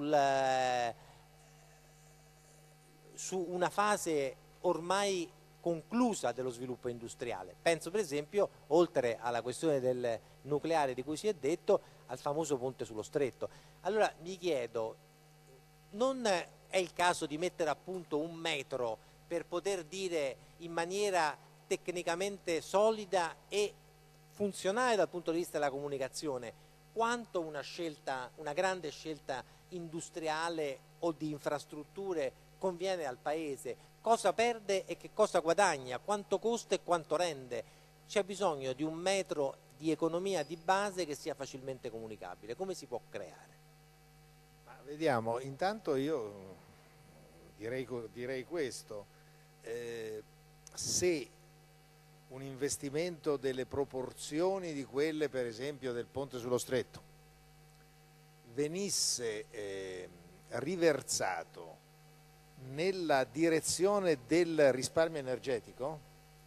una fase ormai conclusa dello sviluppo industriale. Penso per esempio, oltre alla questione del nucleare di cui si è detto, al famoso ponte sullo stretto. Allora mi chiedo, non è il caso di mettere a punto un metro per poter dire in maniera tecnicamente solida e funzionale dal punto di vista della comunicazione quanto una grande scelta industriale o di infrastrutture conviene al Paese, cosa perde e che cosa guadagna, quanto costa e quanto rende? C'è bisogno di un metro di economia di base che sia facilmente comunicabile. Come si può creare? Ma vediamo, intanto io direi questo, se un investimento delle proporzioni di quelle per esempio del ponte sullo stretto venisse riversato nella direzione del risparmio energetico,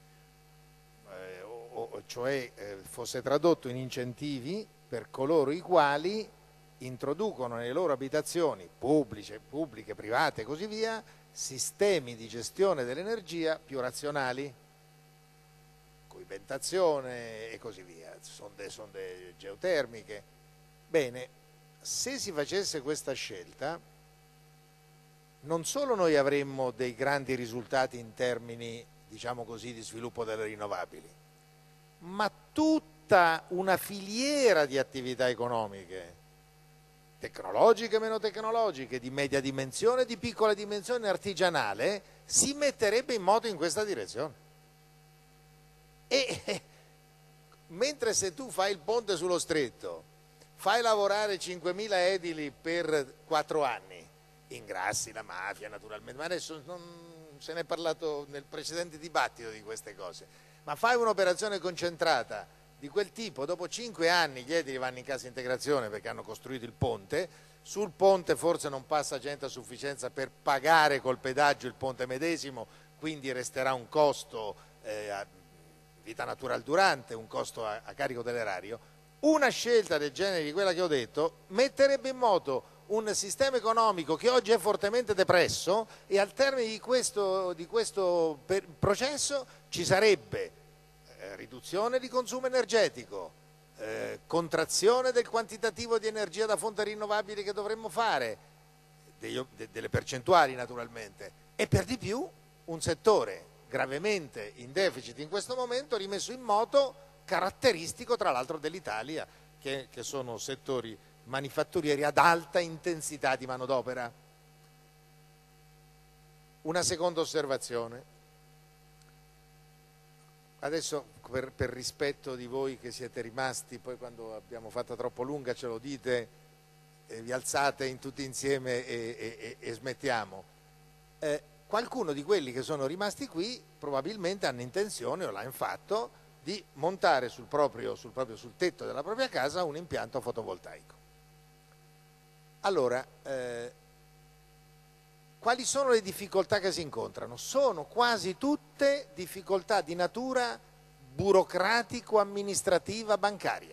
cioè fosse tradotto in incentivi per coloro i quali introducono nelle loro abitazioni pubbliche, private e così via, sistemi di gestione dell'energia più razionali, coibentazione e così via, sonde geotermiche. Bene, se si facesse questa scelta, non solo noi avremmo dei grandi risultati in termini, diciamo così, di sviluppo delle rinnovabili, ma tutta una filiera di attività economiche, tecnologiche e meno tecnologiche, di media dimensione, di piccola dimensione, artigianale, si metterebbe in moto in questa direzione. E mentre se tu fai il ponte sullo stretto, fai lavorare 5.000 edili per 4 anni, ingrassi la mafia naturalmente, ma adesso non se ne è parlato nel precedente dibattito di queste cose, ma fai un'operazione concentrata di quel tipo, dopo 5 anni gli edili vanno in cassa integrazione perché hanno costruito il ponte, sul ponte forse non passa gente a sufficienza per pagare col pedaggio il ponte medesimo, quindi resterà un costo a vita natural durante, un costo a carico dell'erario. Una scelta del genere di quella che ho detto metterebbe in moto un sistema economico che oggi è fortemente depresso e al termine di questo processo ci sarebbe riduzione di consumo energetico, contrazione del quantitativo di energia da fonte rinnovabili che dovremmo fare, delle percentuali naturalmente, e per di più un settore gravemente in deficit in questo momento rimesso in moto, caratteristico tra l'altro dell'Italia, che sono settori manifatturieri ad alta intensità di manodopera. Una seconda osservazione. Adesso per rispetto di voi che siete rimasti, poi quando abbiamo fatto troppo lunga ce lo dite, vi alzate in tutti insieme e smettiamo. Qualcuno di quelli che sono rimasti qui probabilmente hanno intenzione, o l'hanno fatto, di montare sul tetto della propria casa un impianto fotovoltaico. Allora, quali sono le difficoltà che si incontrano? Sono quasi tutte difficoltà di natura burocratico-amministrativa bancaria.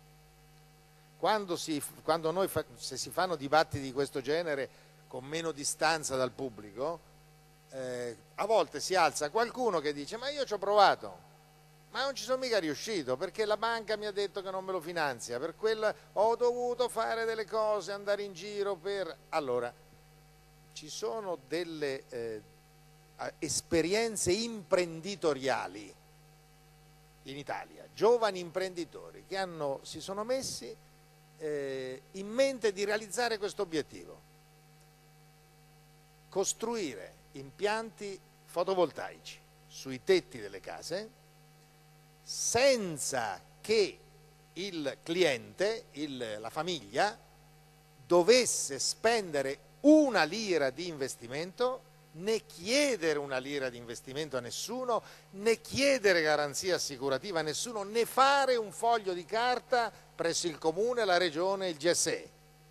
Se si fanno dibattiti di questo genere con meno distanza dal pubblico, a volte si alza qualcuno che dice: ma io ci ho provato, ma non ci sono mica riuscito perché la banca mi ha detto che non me lo finanzia, per quella ho dovuto fare delle cose, andare in giro per... Allora, ci sono delle esperienze imprenditoriali in Italia, giovani imprenditori che si sono messi in mente di realizzare questo obiettivo: costruire impianti fotovoltaici sui tetti delle case senza che il cliente, la famiglia, dovesse spendere una lira di investimento, né chiedere una lira di investimento a nessuno, né chiedere garanzia assicurativa a nessuno, né fare un foglio di carta presso il comune, la regione, il GSE.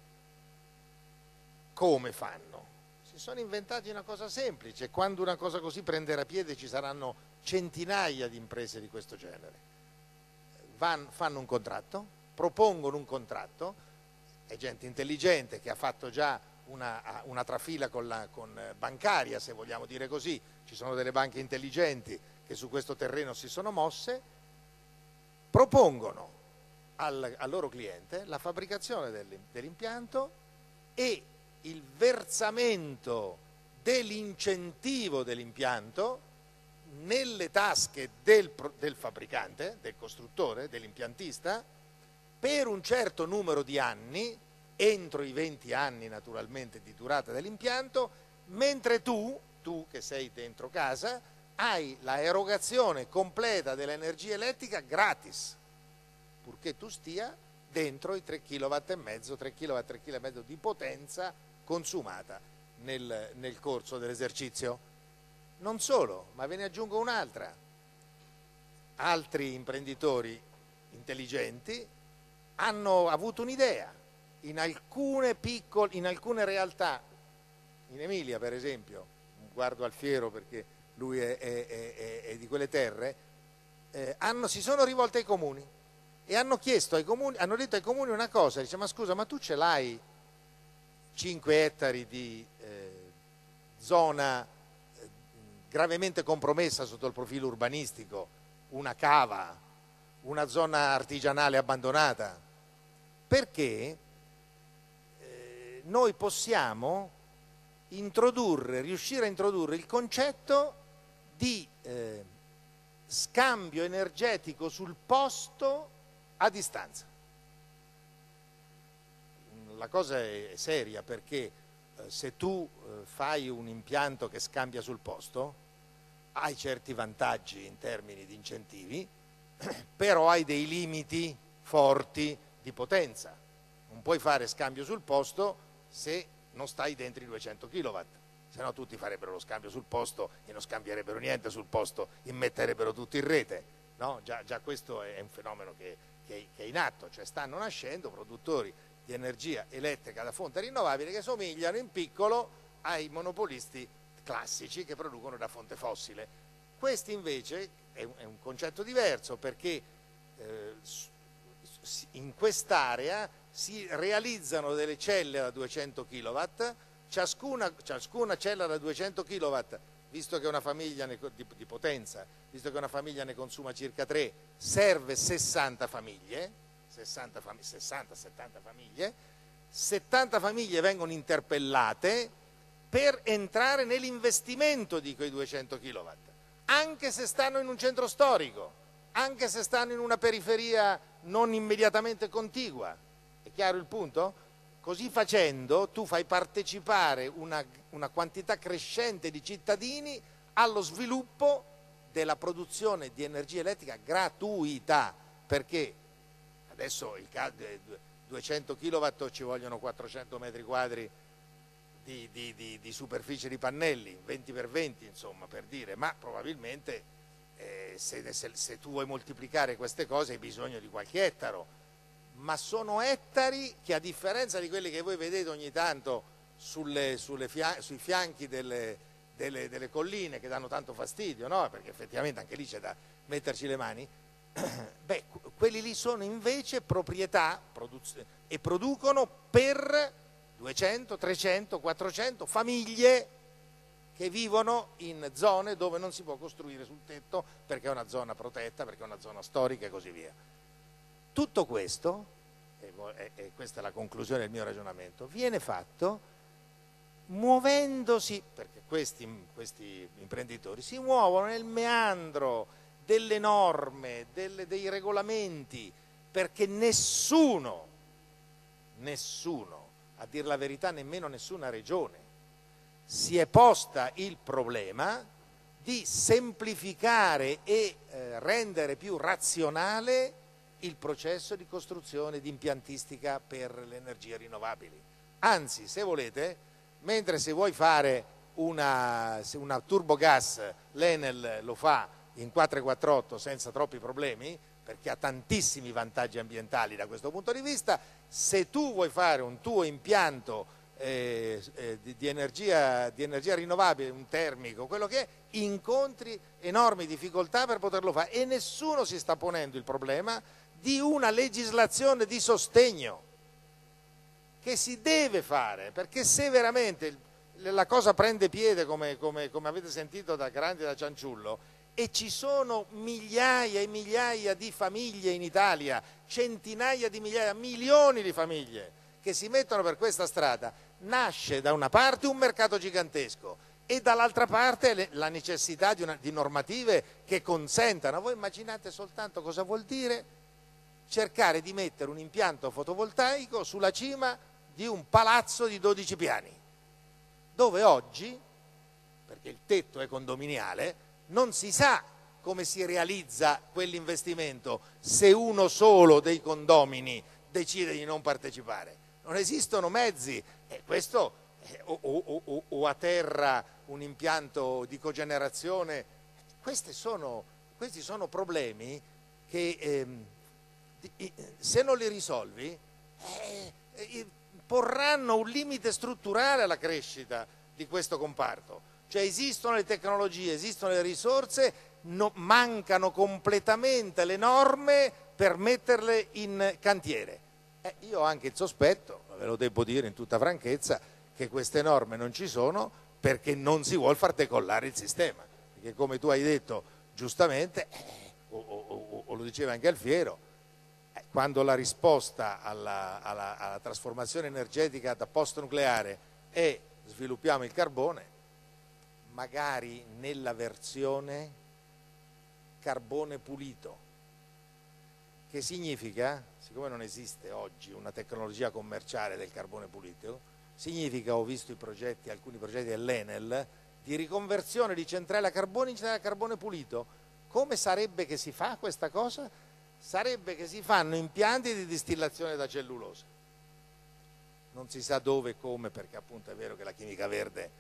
Come fanno? Si sono inventati una cosa semplice. Quando una cosa così prenderà piede ci saranno centinaia di imprese di questo genere. Fanno un contratto, propongono un contratto, è gente intelligente che ha fatto già una trafila con bancaria, se vogliamo dire così, ci sono delle banche intelligenti che su questo terreno si sono mosse, propongono al loro cliente la fabbricazione dell'impianto e il versamento dell'incentivo dell'impianto nelle tasche del fabbricante, del costruttore, dell'impiantista, per un certo numero di anni, entro i 20 anni naturalmente di durata dell'impianto, mentre tu che sei dentro casa hai la erogazione completa dell'energia elettrica gratis, purché tu stia dentro i 3,5 kW, 3 kW, 3 kg e mezzo di potenza consumata nel corso dell'esercizio. Non solo, ma ve ne aggiungo un'altra. Altri imprenditori intelligenti hanno avuto un'idea. In alcune realtà, in Emilia per esempio, guardo Alfiero perché lui è di quelle terre, si sono rivolte ai comuni e hanno chiesto ai comuni, hanno detto ai comuni una cosa, dice: ma scusa, ma tu ce l'hai 5 ettari di zona gravemente compromessa sotto il profilo urbanistico, una cava, una zona artigianale abbandonata? Perché noi possiamo riuscire a introdurre il concetto di scambio energetico sul posto a distanza. La cosa è seria, perché se tu fai un impianto che scambia sul posto hai certi vantaggi in termini di incentivi, però hai dei limiti forti di potenza. Non puoi fare scambio sul posto se non stai dentro i 200 kW, se no tutti farebbero lo scambio sul posto e non scambierebbero niente sul posto, immetterebbero tutto in rete, no? Già questo è un fenomeno che è in atto, cioè stanno nascendo produttori di energia elettrica da fonte rinnovabile che somigliano in piccolo ai monopolisti classici che producono da fonte fossile. Questo invece è un concetto diverso, perché in quest'area si realizzano delle celle da 200 kW, ciascuna cella da 200 kW, visto che una famiglia di potenza, visto che una famiglia ne consuma circa 3, serve 60 famiglie, 60-70 famiglie, 70 famiglie vengono interpellate per entrare nell'investimento di quei 200 kW, anche se stanno in un centro storico, anche se stanno in una periferia non immediatamente contigua. È chiaro il punto? Così facendo tu fai partecipare una quantità crescente di cittadini allo sviluppo della produzione di energia elettrica gratuita, perché adesso 200 kW ci vogliono 400 metri quadri di superficie di pannelli, 20 per 20 insomma, per dire, ma probabilmente se tu vuoi moltiplicare queste cose hai bisogno di qualche ettaro, ma sono ettari che, a differenza di quelli che voi vedete ogni tanto sui fianchi delle colline, che danno tanto fastidio, no? Perché effettivamente anche lì c'è da metterci le mani, beh, quelli lì sono invece proprietà e producono per 200, 300, 400 famiglie che vivono in zone dove non si può costruire sul tetto perché è una zona protetta, perché è una zona storica e così via. Tutto questo, e questa è la conclusione del mio ragionamento, viene fatto muovendosi, perché questi imprenditori si muovono nel meandro delle norme, dei regolamenti, perché nessuno, a dir la verità nemmeno nessuna regione, si è posta il problema di semplificare e rendere più razionale il processo di costruzione di impiantistica per le energie rinnovabili. Anzi, se volete, mentre se vuoi fare una turbogas, l'Enel lo fa in 448 senza troppi problemi, perché ha tantissimi vantaggi ambientali da questo punto di vista, se tu vuoi fare un tuo impianto di energia rinnovabile, un termico, quello che è, incontri enormi difficoltà per poterlo fare, e nessuno si sta ponendo il problema di una legislazione di sostegno che si deve fare, perché se veramente la cosa prende piede, come avete sentito da Grandi e da Cianciullo, e ci sono migliaia e migliaia di famiglie in Italia, centinaia di migliaia, milioni di famiglie che si mettono per questa strada, nasce da una parte un mercato gigantesco e dall'altra parte la necessità di normative che consentano. Voi immaginate soltanto cosa vuol dire cercare di mettere un impianto fotovoltaico sulla cima di un palazzo di 12 piani, dove oggi, perché il tetto è condominiale, non si sa come si realizza quell'investimento se uno solo dei condomini decide di non partecipare. Non esistono mezzi, e questo o a terra un impianto di cogenerazione. Questi sono problemi che se non li risolvi porranno un limite strutturale alla crescita di questo comparto. Cioè esistono le tecnologie, esistono le risorse, mancano completamente le norme per metterle in cantiere. Io ho anche il sospetto, ve lo devo dire in tutta franchezza, che queste norme non ci sono perché non si vuol far decollare il sistema. Perché come tu hai detto giustamente, o lo diceva anche Alfiero, quando la risposta alla trasformazione energetica da post-nucleare è sviluppiamo il carbone, magari nella versione carbone pulito, che significa, siccome non esiste oggi una tecnologia commerciale del carbone pulito, significa, ho visto alcuni progetti dell'Enel, di riconversione di centrale a carbone in centrale a carbone pulito. Come sarebbe che si fa questa cosa? Sarebbe che si fanno impianti di distillazione da cellulosa. Non si sa dove e come, perché appunto è vero che la chimica verde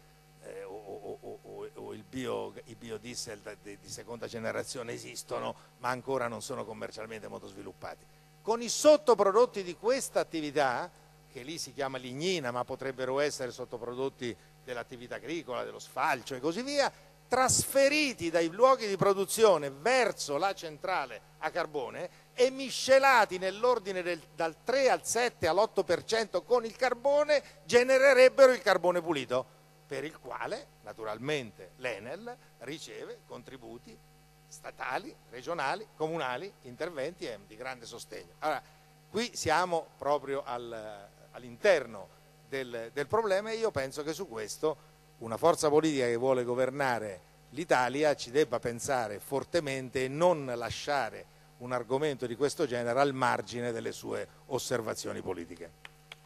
o i biodiesel di seconda generazione esistono, ma ancora non sono commercialmente molto sviluppati. Con i sottoprodotti di questa attività, che lì si chiama lignina, ma potrebbero essere sottoprodotti dell'attività agricola, dello sfalcio e così via, trasferiti dai luoghi di produzione verso la centrale a carbone e miscelati nell'ordine dal 3 al 7 all'8% con il carbone, genererebbero il carbone pulito, per il quale naturalmente l'Enel riceve contributi statali, regionali, comunali, interventi di grande sostegno. Allora, qui siamo proprio all'interno del problema e io penso che su questo una forza politica che vuole governare l'Italia ci debba pensare fortemente e non lasciare un argomento di questo genere al margine delle sue osservazioni politiche.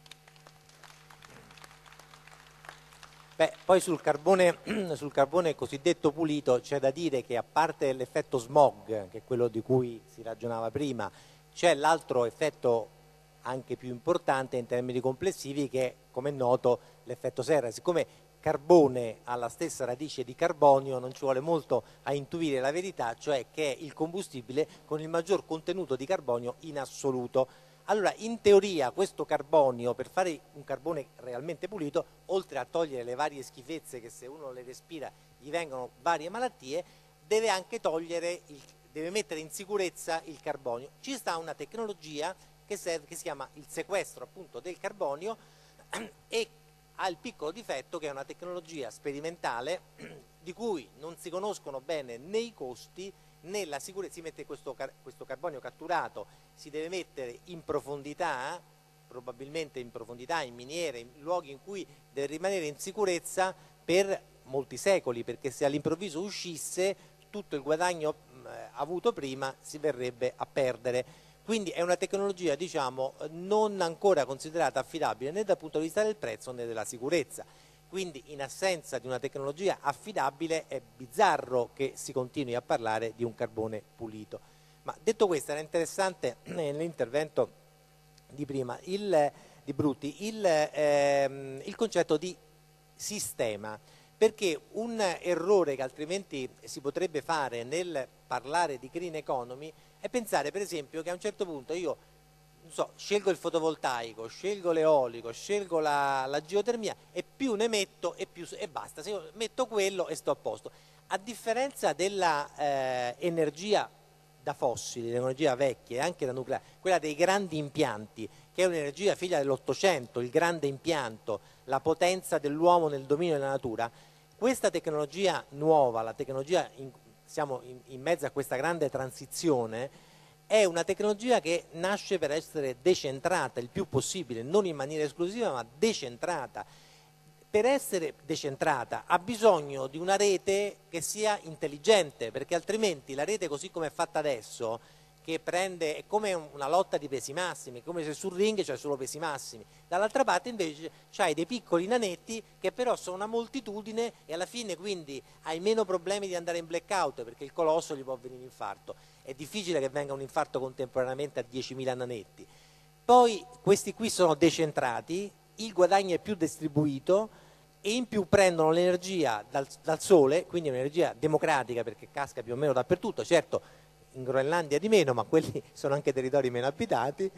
Beh, poi sul carbone cosiddetto pulito c'è da dire che, a parte l'effetto smog, che è quello di cui si ragionava prima, c'è l'altro effetto anche più importante in termini complessivi, che è, come è noto, l'effetto serra. Siccome carbone ha la stessa radice di carbonio, non ci vuole molto a intuire la verità, cioè che è il combustibile con il maggior contenuto di carbonio in assoluto. Allora, in teoria, questo carbonio, per fare un carbone realmente pulito, oltre a togliere le varie schifezze che se uno le respira gli vengono varie malattie, deve anche deve mettere in sicurezza il carbonio. Ci sta una tecnologia che si chiama il sequestro appunto del carbonio e ha il piccolo difetto che è una tecnologia sperimentale di cui non si conoscono bene né i costi né la sicurezza. Si mette questo carbonio catturato, si deve mettere in profondità, probabilmente in profondità, in miniere, in luoghi in cui deve rimanere in sicurezza per molti secoli, perché se all'improvviso uscisse tutto il guadagno avuto prima si verrebbe a perdere. Quindi è una tecnologia, diciamo, non ancora considerata affidabile né dal punto di vista del prezzo né della sicurezza. Quindi, in assenza di una tecnologia affidabile, è bizzarro che si continui a parlare di un carbone pulito. Ma detto questo, era interessante nell'intervento di prima di Bruti il concetto di sistema, perché un errore che altrimenti si potrebbe fare nel parlare di green economy è pensare, per esempio, che a un certo punto io scelgo il fotovoltaico, scelgo l'eolico, scelgo la geotermia e più ne metto e basta. Se io metto quello e sto a posto. A differenza della energia da fossili, l'energia vecchia e anche da nucleare, quella dei grandi impianti, che è un'energia figlia dell'800, il grande impianto, la potenza dell'uomo nel dominio della natura, questa tecnologia nuova, la tecnologia, siamo in mezzo a questa grande transizione, è una tecnologia che nasce per essere decentrata il più possibile, non in maniera esclusiva ma decentrata. Per essere decentrata ha bisogno di una rete che sia intelligente, perché altrimenti la rete così come è fatta adesso, che prende, è come una lotta di pesi massimi, è come se sul ring c'è solo pesi massimi, dall'altra parte invece c'hai dei piccoli nanetti che però sono una moltitudine e alla fine quindi hai meno problemi di andare in blackout, perché il colosso gli può venire infarto. È difficile che venga un infarto contemporaneamente a 10.000 nanetti. Poi questi qui sono decentrati, il guadagno è più distribuito e in più prendono l'energia dal sole, quindi un'energia democratica perché casca più o meno dappertutto, certo in Groenlandia di meno, ma quelli sono anche territori meno abitati.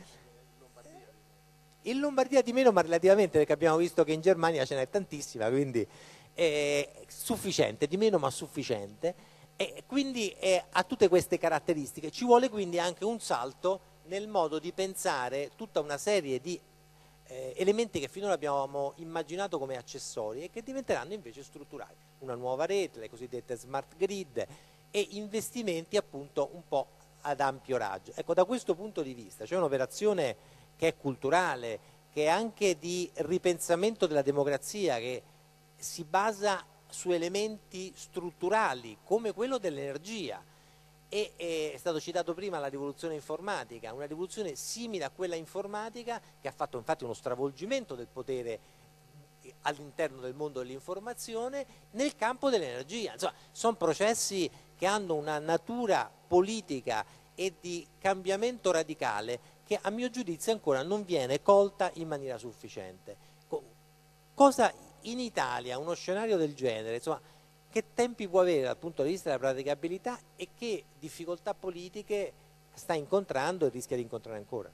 In Lombardia di meno, ma relativamente, perché abbiamo visto che in Germania ce n'è tantissima, quindi sufficiente, di meno ma sufficiente, e quindi ha tutte queste caratteristiche. Ci vuole quindi anche un salto nel modo di pensare tutta una serie di elementi che finora abbiamo immaginato come accessori e che diventeranno invece strutturali. Una nuova rete, le cosiddette smart grid e investimenti appunto un po' ad ampio raggio. Ecco, da questo punto di vista c'è un'operazione che è culturale, che è anche di ripensamento della democrazia, che si basa su elementi strutturali come quello dell'energia. E è stato citato prima la rivoluzione informatica, una rivoluzione simile a quella informatica che ha fatto infatti uno stravolgimento del potere all'interno del mondo dell'informazione nel campo dell'energia. Insomma, sono processi che hanno una natura politica e di cambiamento radicale che a mio giudizio ancora non viene colta in maniera sufficiente. Cosa in Italia, uno scenario del genere, insomma, che tempi può avere dal punto di vista della praticabilità e che difficoltà politiche sta incontrando e rischia di incontrare ancora?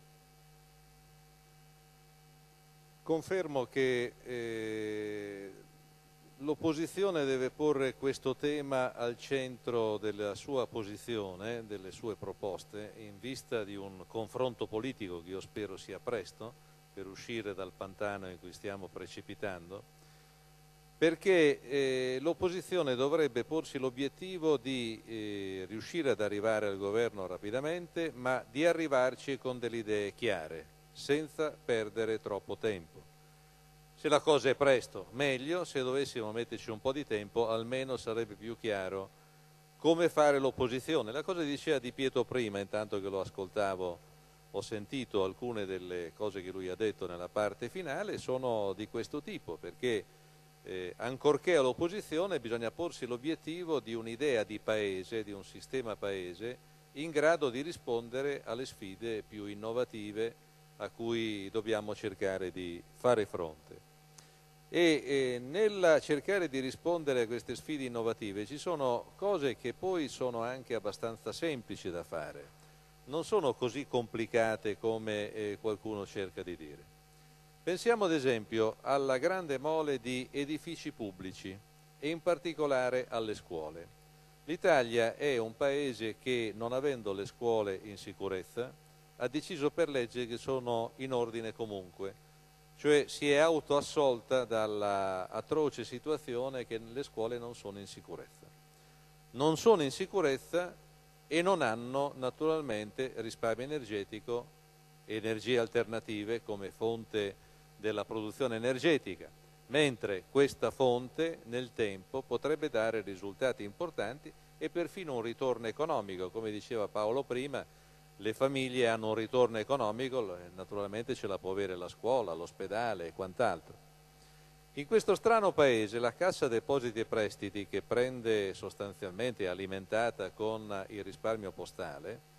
Confermo che l'opposizione deve porre questo tema al centro della sua posizione, delle sue proposte, in vista di un confronto politico che io spero sia presto per uscire dal pantano in cui stiamo precipitando, perché l'opposizione dovrebbe porsi l'obiettivo di riuscire ad arrivare al governo rapidamente, ma di arrivarci con delle idee chiare, senza perdere troppo tempo. Se la cosa è presto, meglio; se dovessimo metterci un po' di tempo, almeno sarebbe più chiaro come fare l'opposizione. La cosa diceva Di Pietro prima, intanto che lo ascoltavo, ho sentito alcune delle cose che lui ha detto nella parte finale, sono di questo tipo, perché ancorché all'opposizione bisogna porsi l'obiettivo di un'idea di paese, di un sistema paese in grado di rispondere alle sfide più innovative a cui dobbiamo cercare di fare fronte. E nel cercare di rispondere a queste sfide innovative ci sono cose che poi sono anche abbastanza semplici da fare, non sono così complicate come qualcuno cerca di dire. Pensiamo ad esempio alla grande mole di edifici pubblici e in particolare alle scuole. L'Italia è un paese che, non avendo le scuole in sicurezza, ha deciso per legge che sono in ordine comunque, cioè si è autoassolta dalla atroce situazione che le scuole non sono in sicurezza. Non sono in sicurezza e non hanno naturalmente risparmio energetico, energie alternative come fonte della produzione energetica, mentre questa fonte nel tempo potrebbe dare risultati importanti e perfino un ritorno economico. Come diceva Paolo prima, le famiglie hanno un ritorno economico, naturalmente ce la può avere la scuola, l'ospedale e quant'altro. In questo strano paese la Cassa Depositi e Prestiti, che prende sostanzialmente, è alimentata con il risparmio postale,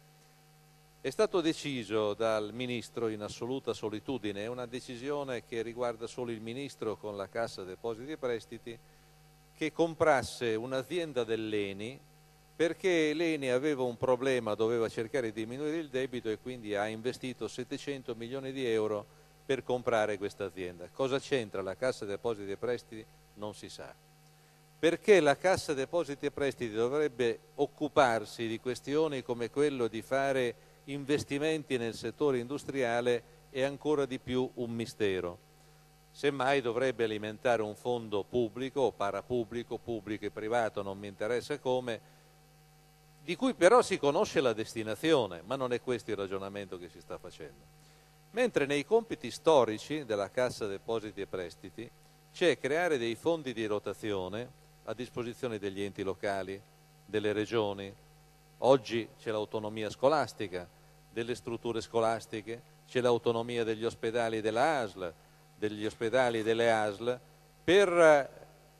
è stato deciso dal Ministro in assoluta solitudine, è una decisione che riguarda solo il Ministro con la Cassa Depositi e Prestiti, che comprasse un'azienda dell'ENI, perché l'ENI aveva un problema, doveva cercare di diminuire il debito e quindi ha investito 700 milioni di euro per comprare questa azienda. Cosa c'entra la Cassa Depositi e Prestiti? Non si sa. Perché la Cassa Depositi e Prestiti dovrebbe occuparsi di questioni come quello di fare investimenti nel settore industriale è ancora di più un mistero. Semmai dovrebbe alimentare un fondo pubblico o parapubblico, pubblico e privato, non mi interessa come, di cui però si conosce la destinazione, ma non è questo il ragionamento che si sta facendo. Mentre nei compiti storici della Cassa Depositi e Prestiti c'è creare dei fondi di rotazione a disposizione degli enti locali, delle regioni. Oggi c'è l'autonomia scolastica, delle strutture scolastiche, c'è l'autonomia degli ospedali della ASL, degli ospedali delle ASL, per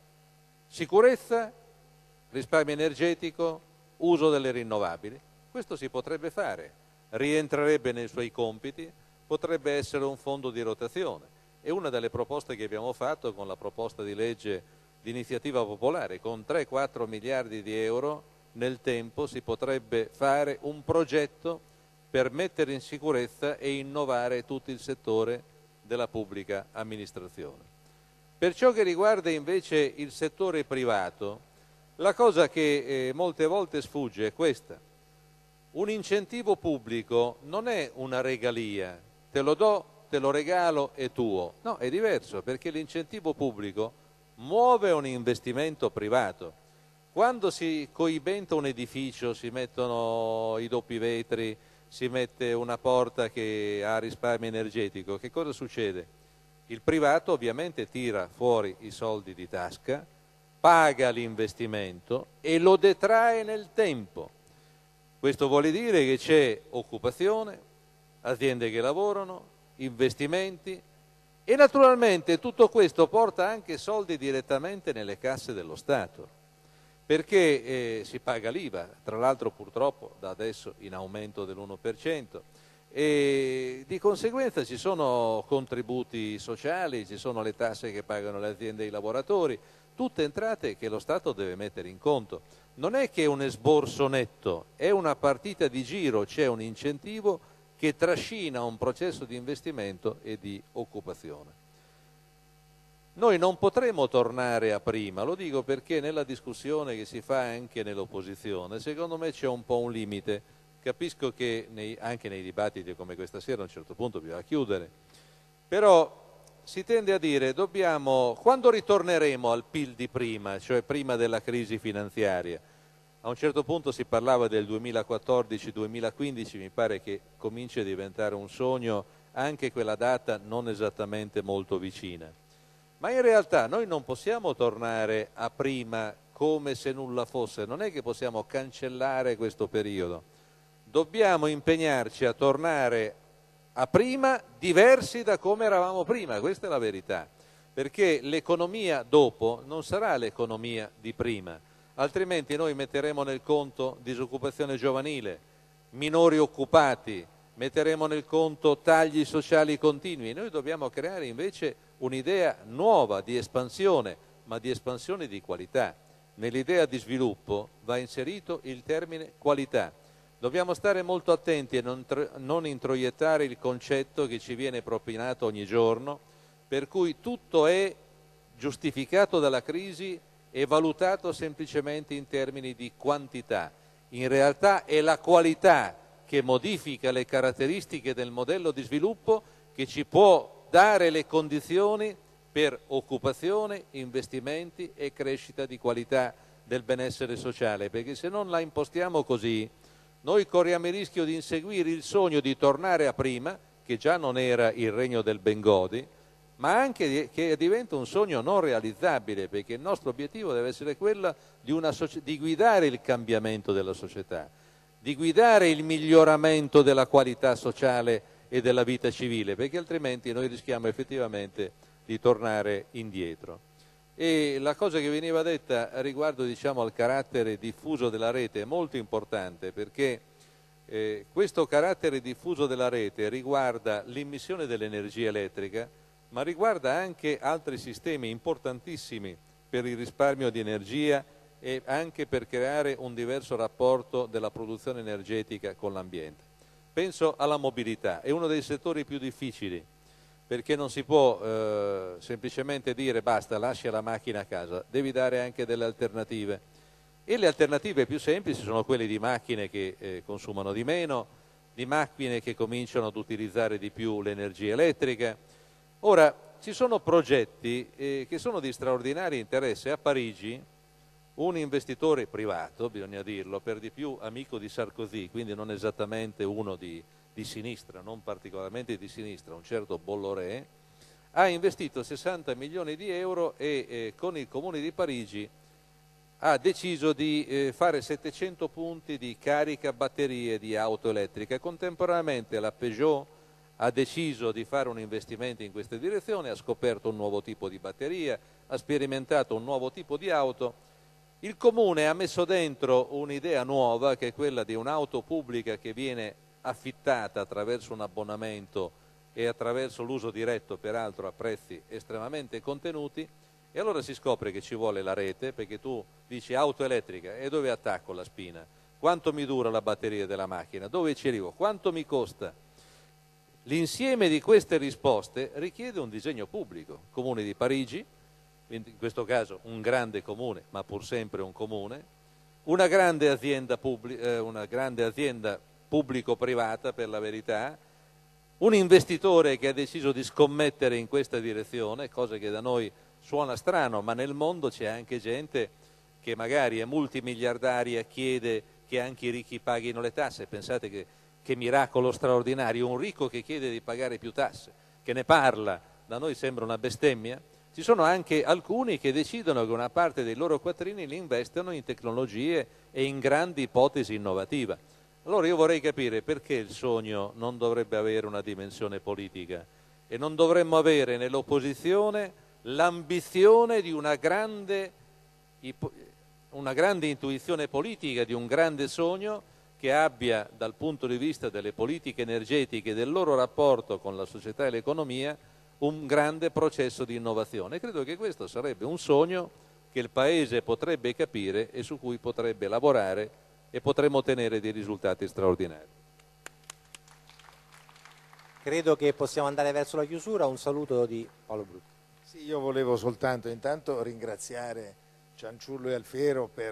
sicurezza, risparmio energetico, uso delle rinnovabili. Questo si potrebbe fare, rientrerebbe nei suoi compiti, potrebbe essere un fondo di rotazione. È una delle proposte che abbiamo fatto con la proposta di legge di iniziativa popolare. Con 3-4 miliardi di euro nel tempo si potrebbe fare un progetto per mettere in sicurezza e innovare tutto il settore della pubblica amministrazione. Per ciò che riguarda invece il settore privato, la cosa che molte volte sfugge è questa. Un incentivo pubblico non è una regalia, te lo do, te lo regalo, è tuo. No, è diverso, perché l'incentivo pubblico muove un investimento privato. Quando si coibenta un edificio, si mettono i doppi vetri, si mette una porta che ha risparmio energetico, che cosa succede? Il privato ovviamente tira fuori i soldi di tasca, paga l'investimento e lo detrae nel tempo. Questo vuole dire che c'è occupazione, aziende che lavorano, investimenti e naturalmente tutto questo porta anche soldi direttamente nelle casse dello Stato, perché si paga l'IVA, tra l'altro purtroppo da adesso in aumento dell'1%, e di conseguenza ci sono contributi sociali, ci sono le tasse che pagano le aziende e i lavoratori, tutte entrate che lo Stato deve mettere in conto. Non è che è un esborso netto, è una partita di giro, c'è un incentivo che trascina un processo di investimento e di occupazione. Noi non potremo tornare a prima, lo dico perché nella discussione che si fa anche nell'opposizione, secondo me c'è un po' un limite. Capisco che anche nei dibattiti come questa sera a un certo punto bisogna chiudere, però si tende a dire quando ritorneremo al PIL di prima, cioè prima della crisi finanziaria? A un certo punto si parlava del 2014-2015, mi pare che cominci a diventare un sogno anche quella data non esattamente molto vicina. Ma in realtà noi non possiamo tornare a prima come se nulla fosse, non è che possiamo cancellare questo periodo. Dobbiamo impegnarci a tornare a prima diversi da come eravamo prima, questa è la verità, perché l'economia dopo non sarà l'economia di prima, altrimenti noi metteremo nel conto disoccupazione giovanile, minori occupati, metteremo nel conto tagli sociali continui. Noi dobbiamo creare invece un'idea nuova di espansione, ma di espansione di qualità. Nell'idea di sviluppo va inserito il termine qualità. Dobbiamo stare molto attenti a non introiettare il concetto che ci viene propinato ogni giorno, per cui tutto è giustificato dalla crisi e valutato semplicemente in termini di quantità. In realtà è la qualità che modifica le caratteristiche del modello di sviluppo che ci può dare le condizioni per occupazione, investimenti e crescita di qualità del benessere sociale, perché se non la impostiamo così noi corriamo il rischio di inseguire il sogno di tornare a prima, che già non era il regno del Bengodi, ma anche che diventa un sogno non realizzabile, perché il nostro obiettivo deve essere quello di guidare il cambiamento della società, di guidare il miglioramento della qualità sociale e della vita civile, perché altrimenti noi rischiamo effettivamente di tornare indietro. E la cosa che veniva detta riguardo al carattere diffuso della rete è molto importante, perché questo carattere diffuso della rete riguarda l'immissione dell'energia elettrica, ma riguarda anche altri sistemi importantissimi per il risparmio di energia e anche per creare un diverso rapporto della produzione energetica con l'ambiente. Penso alla mobilità, è uno dei settori più difficili, perché non si può semplicemente dire basta, lascia la macchina a casa, devi dare anche delle alternative. E le alternative più semplici sono quelle di macchine che consumano di meno, di macchine che cominciano ad utilizzare di più l'energia elettrica. Ora, ci sono progetti che sono di straordinario interesse. A Parigi un investitore privato, bisogna dirlo, per di più amico di Sarkozy, quindi non esattamente uno di sinistra, non particolarmente di sinistra, un certo Bolloré, ha investito 60 milioni di euro e con il Comune di Parigi ha deciso di fare 700 punti di carica batterie di auto elettriche. Contemporaneamente la Peugeot ha deciso di fare un investimento in questa direzione, ha scoperto un nuovo tipo di batteria, ha sperimentato un nuovo tipo di auto. Il Comune ha messo dentro un'idea nuova, che è quella di un'auto pubblica che viene affittata attraverso un abbonamento e attraverso l'uso diretto, peraltro a prezzi estremamente contenuti, e allora si scopre che ci vuole la rete, perché tu dici auto elettrica e dove attacco la spina? Quanto mi dura la batteria della macchina? Dove ci arrivo? Quanto mi costa? L'insieme di queste risposte richiede un disegno pubblico. Il Comune di Parigi in questo caso un grande comune, ma pur sempre un comune, una grande azienda pubblico-privata per la verità, un investitore che ha deciso di scommettere in questa direzione, cosa che da noi suona strano, ma nel mondo c'è anche gente che magari è multimiliardaria, chiede che anche i ricchi paghino le tasse. Pensate che miracolo straordinario, un ricco che chiede di pagare più tasse, che ne parla, da noi sembra una bestemmia. Ci sono anche alcuni che decidono che una parte dei loro quattrini li investono in tecnologie e in grandi ipotesi innovative. Allora io vorrei capire perché il sogno non dovrebbe avere una dimensione politica e non dovremmo avere nell'opposizione l'ambizione di una grande intuizione politica, di un grande sogno che abbia dal punto di vista delle politiche energetiche e del loro rapporto con la società e l'economia un grande processo di innovazione. Credo che questo sarebbe un sogno che il Paese potrebbe capire e su cui potrebbe lavorare e potremmo ottenere dei risultati straordinari. Credo che possiamo andare verso la chiusura. Un saluto di Paolo Brutti. Sì, io volevo soltanto intanto ringraziare Cianciullo e Alfiero per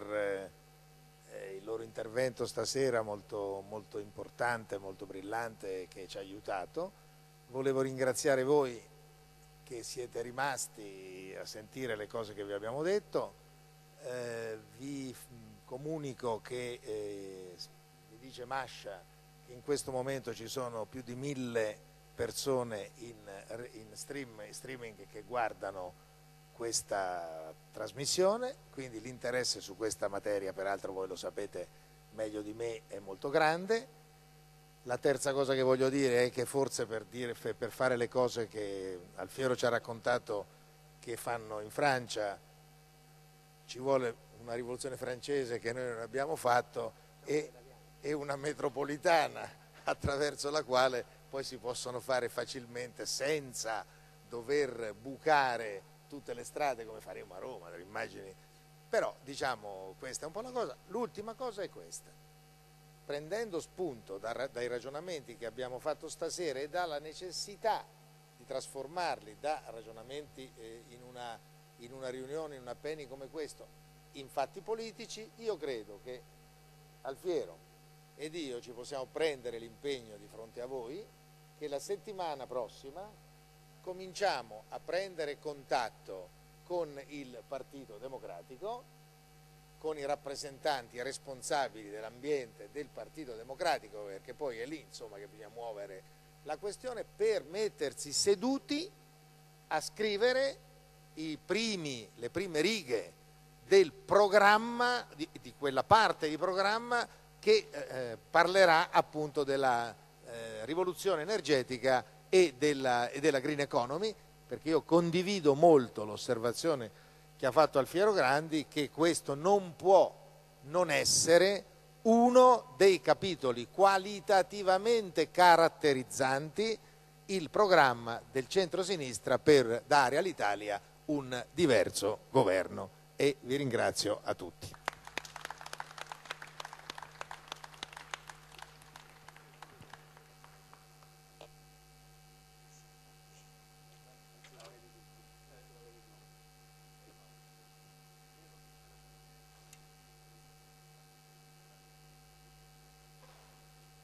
il loro intervento stasera molto, molto importante, molto brillante, che ci ha aiutato. Volevo ringraziare voi che siete rimasti a sentire le cose che vi abbiamo detto. Vi comunico che mi dice Mascia che in questo momento ci sono più di 1000 persone in streaming che guardano questa trasmissione, quindi l'interesse su questa materia, peraltro voi lo sapete meglio di me, è molto grande. La terza cosa che voglio dire è che forse per fare le cose che Alfiero ci ha raccontato che fanno in Francia ci vuole una rivoluzione francese che noi non abbiamo fatto e una metropolitana attraverso la quale poi si possono fare facilmente senza dover bucare tutte le strade come faremo a Roma, immagini. Però diciamo questa è un po' la cosa. L'ultima cosa è questa: prendendo spunto dai ragionamenti che abbiamo fatto stasera e dalla necessità di trasformarli da ragionamenti in una riunione, in una penny come questo, in fatti politici, io credo che Alfiero ed io ci possiamo prendere l'impegno di fronte a voi che la settimana prossima cominciamo a prendere contatto con il Partito Democratico, con i rappresentanti responsabili dell'ambiente del Partito Democratico, perché poi è lì insomma che bisogna muovere la questione, per mettersi seduti a scrivere le prime righe del programma, di quella parte di programma che parlerà appunto della rivoluzione energetica e della green economy, perché io condivido molto l'osservazione che ha fatto Alfiero Grandi, che questo non può non essere uno dei capitoli qualitativamente caratterizzanti il programma del centro-sinistra per dare all'Italia un diverso governo. E vi ringrazio a tutti.